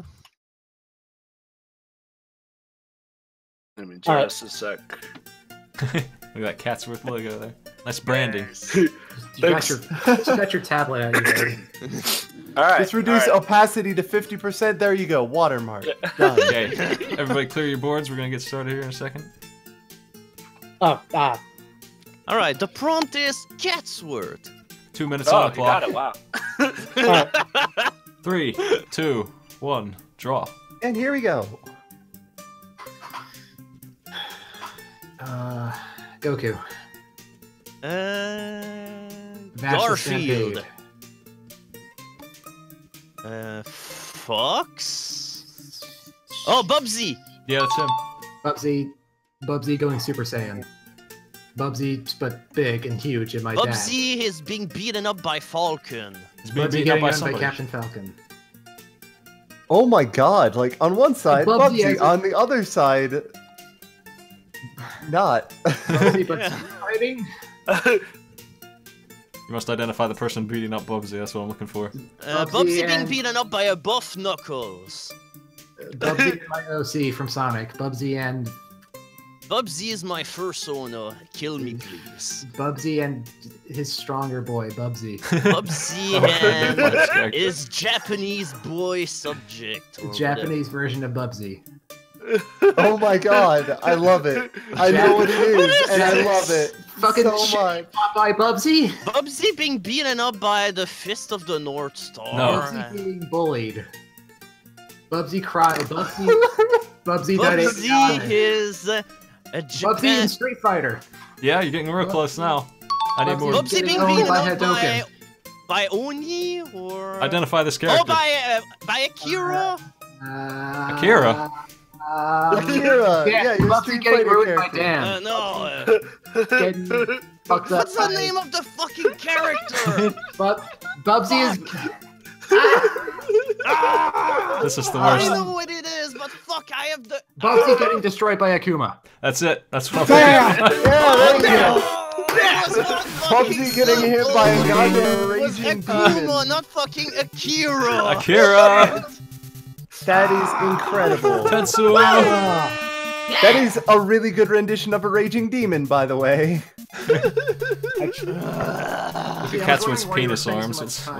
Let me All right. just a sec. Look at that Catsworth logo there. Nice branding. You got your tablet out here. All right. Just reduce all right. opacity to 50%. There you go. Watermark. Done. Okay, everybody clear your boards. We're gonna get started here in a second. Oh, all right. The prompt is Catsworth. 2 minutes on Oh, the you got clock. it. Wow. all right. 3, 2, 1, draw. And here we go. Goku. Garfield. Fox. Oh, Bubsy. Yeah, that's him. Bubsy going Super Saiyan. Bubsy, but big and huge, and my dad. Bubsy is being beaten up by Falcon. He's being Bubsy beaten up getting by run by somebody. Captain Falcon. Oh my god. Like, on one side, Bubsy Bubsy. has a- On the other side, not. Bubsy, but fighting. You must identify the person beating up Bubsy. That's what I'm looking for. Bubsy being and- beaten up by a buff Knuckles. Bubsy and my OC from Sonic. Bubsy and Bubsy is my fursona. Kill me, please. Bubsy and his stronger boy, Bubsy. Bubsy That's and correct. is Japanese boy subject. The or Japanese version of Bubsy. Oh my god. I love it. I know what it is, and I love it Fucking so shit much. by Bubsy. whatever. Bubsy being beaten up by the Fist of the North Star. No. Bubsy being bullied. Bubsy cried. Bubsy died. Bubsy is a Bubsy in Japan. Street Fighter. Yeah, you're getting real close now. I need more. Bubsy being Getting beaten owned up by by Oni or Identify this character. oh by Akira. Akira? Akira. Yeah, your Bubsy Street getting Fighter ruined by character. Dan. No. Getting fucked up. What's the name of the fucking character? Bubsy is. This is the I worst. know what it is, but fuck, I have the. Bubsy getting destroyed by Akuma. That's it. That's what I'm Damn! thinking. Yeah, there you go. Oh, that was not fucking Bubsy getting hit by a simple. goddamn It was raging Akuma, demon. not fucking Akira. Akira! That is incredible. Tetsuo! That is a really good rendition of a raging demon, by the way. Look at Catsworth's penis arms.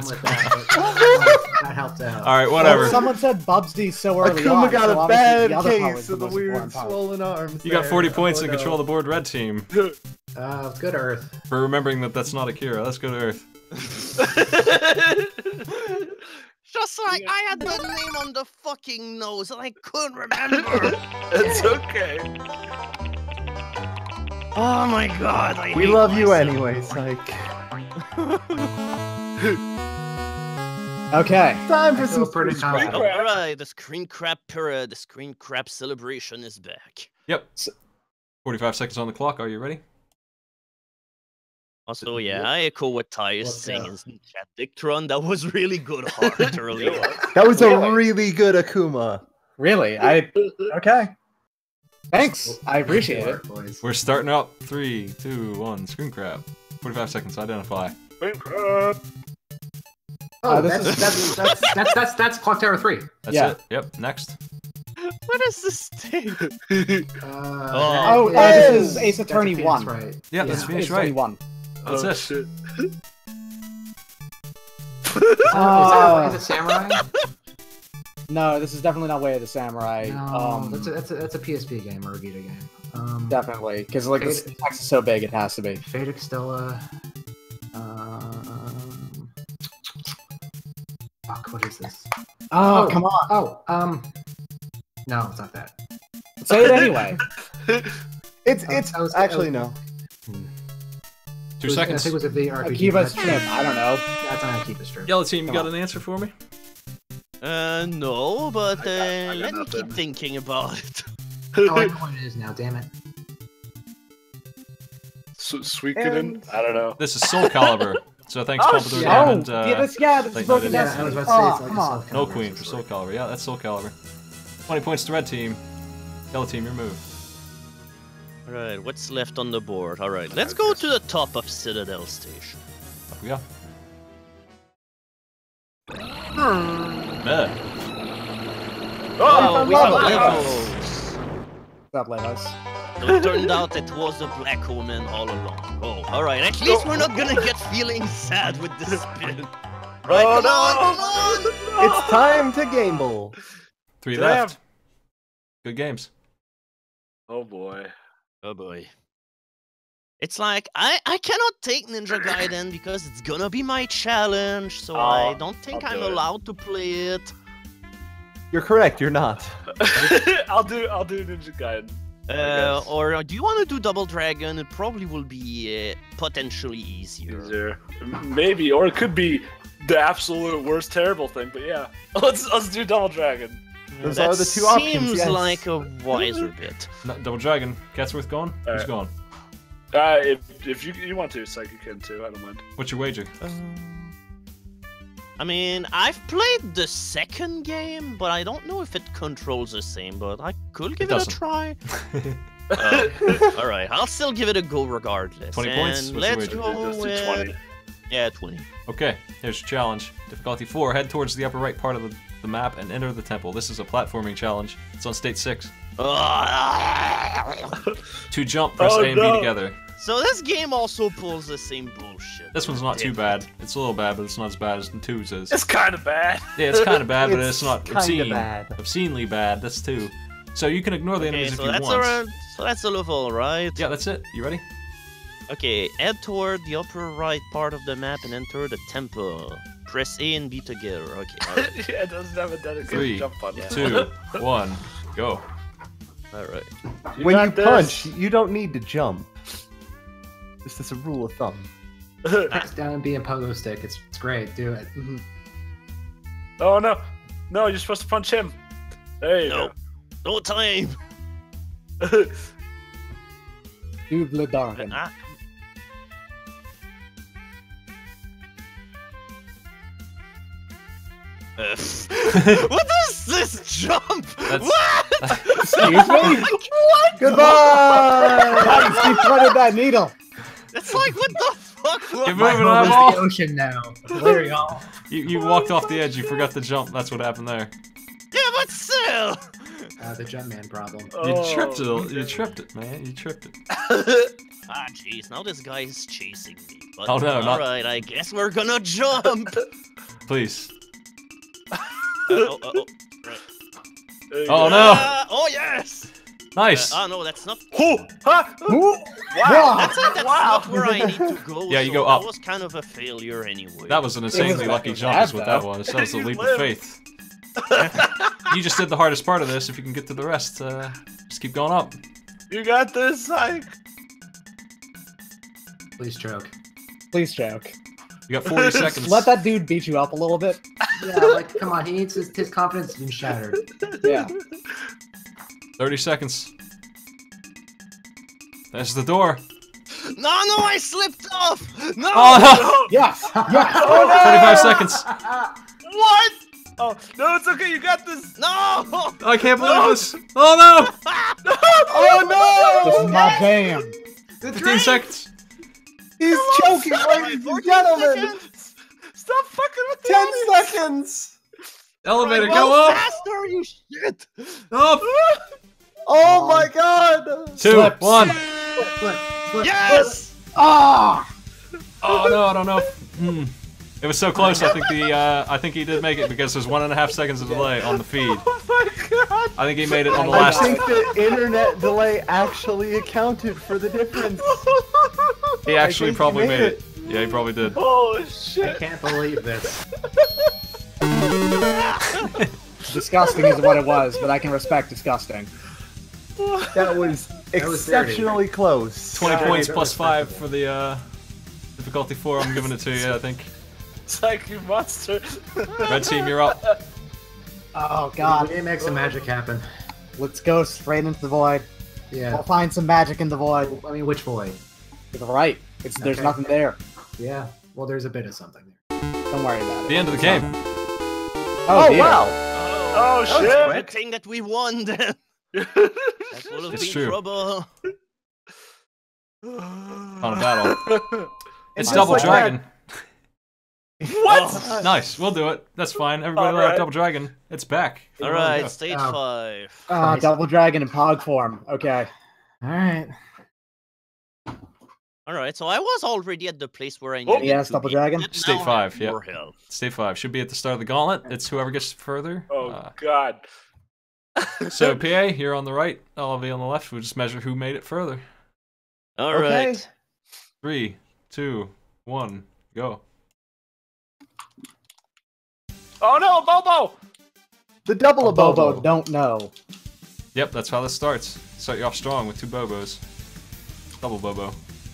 That helped out. Alright, whatever. Someone said Bubsy so early Akuma on, got so a obviously bad the other part case was of the most weird important part. swollen arms. You got there. 40 points Oh, and no. control the board, red team. Good Earth. For remembering that that's not Akira. Let's go to Earth. Just like I had the name on the fucking nose and I couldn't remember. It's okay. Oh my god, I We hate love you myself. anyway, Psych. Okay. Time for I some feel pretty screen confident. crap. Alright, the screen crap period, the screen crap celebration is back. Yep. 45 seconds on the clock. Are you ready? Also, yeah, I echo what Ty is What's saying. that? In MightyDicktron, that was really good heart earlier. That was a really good Akuma. Really? Okay. Thanks. I appreciate it. Boys. We're starting up. 3, 2, 1. Screen grab. 45 seconds to identify. Oh, this that's Clock Tower 3. That's Yeah. it. Yep. Next. What is this thing? Oh, that this is Ace Attorney that's a 1. Phoenix, right? Yeah, that's Ace finished Attorney right. 1. That's it. Shit. Is it Samurai? No, this is definitely not Way of the Samurai. No, that's a PSP game or a Vita game. Definitely, because like this text is so big, it has to be. Fate Extella. Fuck, what is this? Oh, come on. Oh, no, it's not that. Say it anyway. It's actually no. 2 I seconds. think it was a VR. Akiva's trip. I don't know. That's not Akiva's trip. Yellow team, you Come got an answer for me? No, but I got let me nothing. keep thinking about it. Oh, I know what it is now. Damn it. Suikoden? I don't know. This is Soul Calibur. So thanks, Oh, Paul, for doing shit. that. Oh, And, yeah, this like, is broken no, Yeah, I was Destiny. about to say it's like Come a on. Soul No Calibur Queen for story. Soul Calibur. Yeah, that's Soul Calibur. 20 points to red team. Yellow team, your move. Alright, what's left on the board? Alright, let's go to the top of Citadel Station. Up we go. Oh, we love have it. levels! Stop, Levos. So it turned out it was a black woman all along. Oh, alright, at least we're not gonna get feeling sad with this spin. Right, Oh, come on! It's time to gamble. 3 Damn. left. Good games. Oh boy. Oh boy. It's like, I cannot take Ninja Gaiden because it's gonna be my challenge, so I don't think I'll I'm do it. allowed to play it. You're correct. You're not. I'll do Ninja Gaiden. guess. Or do you want to do Double Dragon? It probably will be potentially easier. Easier. Maybe, or it could be the absolute worst terrible thing, but yeah. Let's do Double Dragon. Those That are the two options. seems Yes. like a wiser bit. No, Double Dragon. Catsworth going? Who's Alright. going? If you want to, Psych, you can too. I don't mind. What's your wager? I mean, I've played the second game, but I don't know if it controls the same, but I could give it a doesn't. try. Alright, I'll still give it a go regardless. 20 points? And What's your let's wager? go Just do with... 20. Yeah, 20. Okay, here's your challenge. Difficulty 4. Head towards the upper right part of the map and enter the temple. This is a platforming challenge. It's on state 6. To jump, press Oh, A and B no. together. So this game also pulls the same bullshit. This one's not too bad. It's a little bad, but it's not as bad as 2's is. It's kind of bad. Yeah, it's kind of bad, but It's it's not kinda obscene. bad. Obscenely bad. That's 2. So you can ignore the Okay, enemies so if you that's want. around. So that's a level, right? Yeah, that's it. You ready? Okay, head toward the upper right part of the map and enter the temple. Press A and B together. Okay, alright. Yeah, it doesn't have a dedicated 3, jump button. 2, 1, go. Alright. When you got this. punch, you don't need to jump. Just as a rule of thumb. Press down and B and pogo stick. It's great. Do it. Oh no, no, you're supposed to punch him. There you No. No time! go. Double Dragon. Ah. What is this jump? That's- What? Excuse me? What? Goodbye! Nice, he threaded that needle. It's like, what the fuck? You're My moving home on, is Paul. the ocean now. There you go. You walked off the edge. You forgot to jump. That's what happened there. Yeah, but still. The Jumpman problem. You Oh, tripped it. okay. You tripped it, man. You tripped it. Ah, jeez, now this guy is chasing me. But, Oh, no, not- Alright, I guess we're gonna jump. Please. Oh. There you Oh go. no! Oh, yes! Nice. Oh, no, that's not... Ooh, huh? Ooh. That's not where I need to go. Yeah, you so go up. That was kind of a failure anyway. That was an insanely lucky jump, is what that was. That was a You leap of lived. faith. You just did the hardest part of this. If you can get to the rest, just keep going up. You got this, Psych. Please choke. Please joke. You got 40 seconds. Let that dude beat you up a little bit. Yeah, like, come on. He needs his confidence to be shattered. Yeah. 30 seconds. There's the door. No, I slipped off. No. Oh no! Yes! Yes! Oh, no! 25 seconds. What? Oh, no, it's okay. You got this. No. I can't believe this. Oh no! Oh no! This is my jam. 15 seconds. He's choking, ladies and 14 gentlemen. seconds. Stop fucking with 10 seconds. Elevator, Go go up. faster, you shit. Up. Oh my god. 2, Slips. 1. Yes. Ah! Oh no, I don't know. It was so close. I think he did make it because there's 1.5 seconds of delay on the feed. Oh my god. I think he made it on the I last. think the internet delay actually accounted for the difference. He actually think he probably made made it. Yeah, he probably did. Oh I shit. can't believe this. Disgusting is what it was, but I can respect disgusting. That was exceptionally close. 20 points plus 5 for the difficulty 4. I'm giving it to you. I think. Psych, you monster. Red team, you're up. Oh We god. need to make some magic happen. Let's go straight into the void. Yeah. We'll find some magic in the void. I mean, which void? To the right. There's Okay. nothing there. Yeah. Well, there's a bit of something there. Don't worry about it. The end of the game. Oh, dear. wow. Oh shit. Good thing that we won then. That would have It's been true. trouble. On a battle. It's Just Double like Dragon. What? Nice, we'll do it. That's fine. Everybody Alright. love Double Dragon. It's back. All right, Go. stage Oh. 5. Ah, Double Dragon in Pog form. Okay. Alright. All right, so I was already at the place where I Oh, needed yes, to Double be, Dragon. but State now I 5, have yeah. more health. Stage 5 should be at the start of the gauntlet. It's whoever gets further. Oh god. So PA, you're on the right. I'll be on the left. We'll just measure who made it further. All Okay. right. 3, 2, 1, go. Oh no, Bobo! The double A of Bobo Bobo. don't know. Yep, that's how this starts. Start you off strong with 2 Bobos. Double Bobo.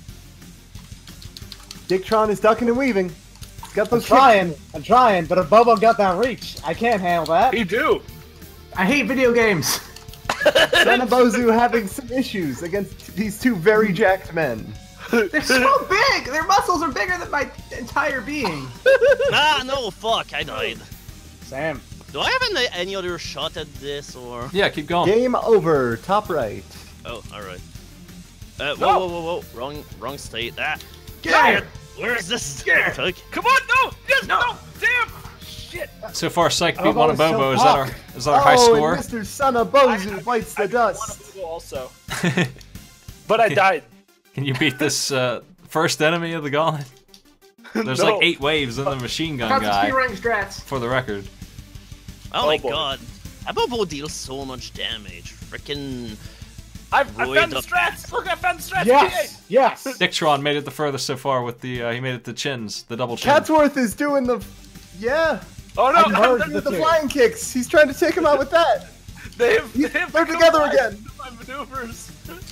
Dicktron is ducking and weaving. He's got I'm those I'm trying, but if Bobo got that reach, I can't handle that. You do. I hate video games. MrSunabouzu having some issues against these 2 very jacked men. They're so big. Their muscles are bigger than my entire being. Ah, no, fuck, I died. Sam. Do I have any other shot at this, or? Yeah, keep going. Game over. Top right. Oh, all right. Whoa, wrong state. Ah, Get it. where is this? Get Fuck. Come on, no! Yes, no! Damn! Shit! So far, Psych beat Bobo one of is so Bobo. Is hot. that our high Oh, score? and MrSunabouzu bites the I dust. wanted to also. But I died. Can you beat this first enemy of the gauntlet? There's No. like 8 waves in the machine gun Got some guy. speedrunning strats. For the record. Oh my boy. god. Abobo deals so much damage. Frickin' I found Roid the up. strats! Look, I found the strats! Yes! Yes! Dicktron made it the furthest so far with the he made it the chins, the double chin. Catsworth is doing the. Yeah. Oh no! I heard Doing the two. flying kicks. He's trying to take him out with that. They're They're together again. My maneuvers.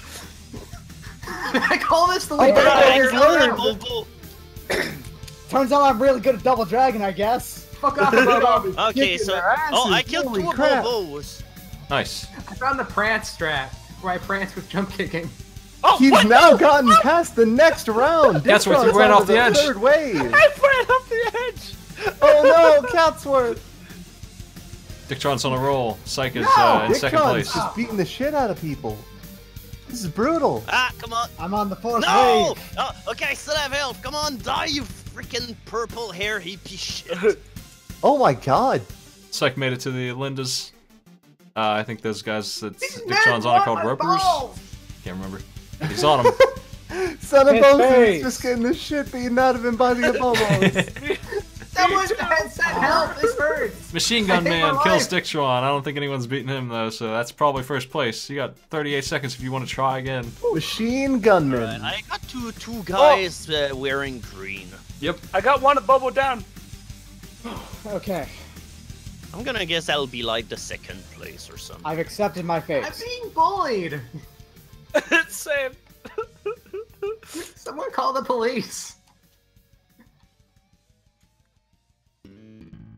I call this the Oh, leader. Bobo Alright, is alright, learned. Bobo. Turns out I'm really good at Double Dragon, I guess. Fuck off, Bobo. Okay, Kicking so their asses, oh, I killed holy 2 crap. Bobos. Nice. I found the prance strat where I prance with jump kicking. Oh, He's what? now gotten past the next round. Catsworth, you Dicktron's ran onto off the the edge. Third wave. I ran off the edge! Oh no, Catsworth. Dicktron's on a roll. Psych is No, in second Dicktron's place. just beating the shit out of people. This is brutal. Ah, come on. I'm on the 4th No! wave. Oh, okay, I still have health. Come on, die, you freaking purple hair hippie shit. Oh my god. Psych made it to the Lindas. I think those guys that These Dicktron's men on are called want my ropers. balls. Can't remember. He's on them. Sunabouzu face. is just getting the shit beaten out of him by the Bobos. Someone's headset help. This hurts. Machine I Gun hate Man my kills life. Dicktron. I don't think anyone's beaten him though, so that's probably first place. You got 38 seconds if you want to try again. Machine gunman. I got two guys wearing green. Yep. I got one Bobo down. Okay. I'm gonna guess I'll be like the 2nd place or something. I've accepted my fate. I'm being bullied. Same. Someone call the police.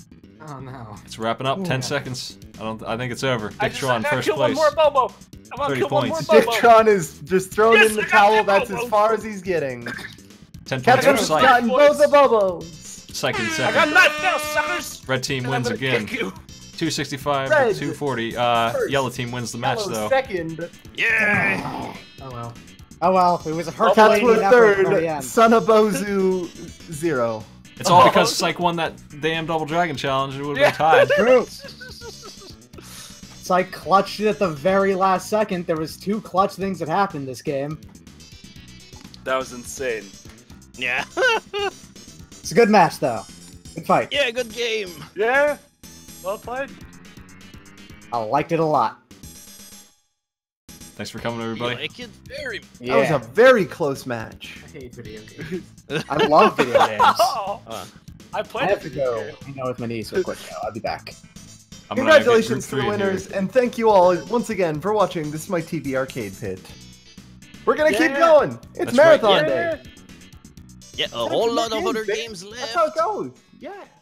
Oh no. It's wrapping up. 10 seconds. I think it's over. I just Dicktron, gotta first kill place. one more Bobo. I want 30 to kill one more points. Bobo. Dicktron is just throwing Yes, in the I got towel. that That's Bobo. as far as he's getting. 10 points Catsworth's for Psych. gotten both the Bobos. Psych in I got second. knifed now, suckers. Red team And I'm wins gonna again. kick you. 265 Red. to 240. First. Yellow team wins the match Yellow though. second. Yeah. Oh well. Oh well, it was a Herculean Catsworth effort third. for the end. MrSunabouzu 0. It's all because Psych won that damn Double Dragon challenge. It would have been tied. True. So I clutched it at the very last second. There was 2 clutch things that happened this game. That was insane. Yeah. It's a good match though. Good fight. Yeah, good game. Yeah. Well played. I liked it a lot. Thanks for coming, You everybody. like it very much. That was a very close match. I hate video games. I love video games. Oh, I I played have it. to go hang out with my niece real quick now. I'll be back. I'm gonna get Congratulations to group the 3 in here. winners, and thank you all once again for watching this MightyTV Arcade Pit. We're gonna keep Yeah. going. It's That's right, marathon Yeah. day. Yeah, a whole lot of other baby. games left. That's how it goes. Yeah.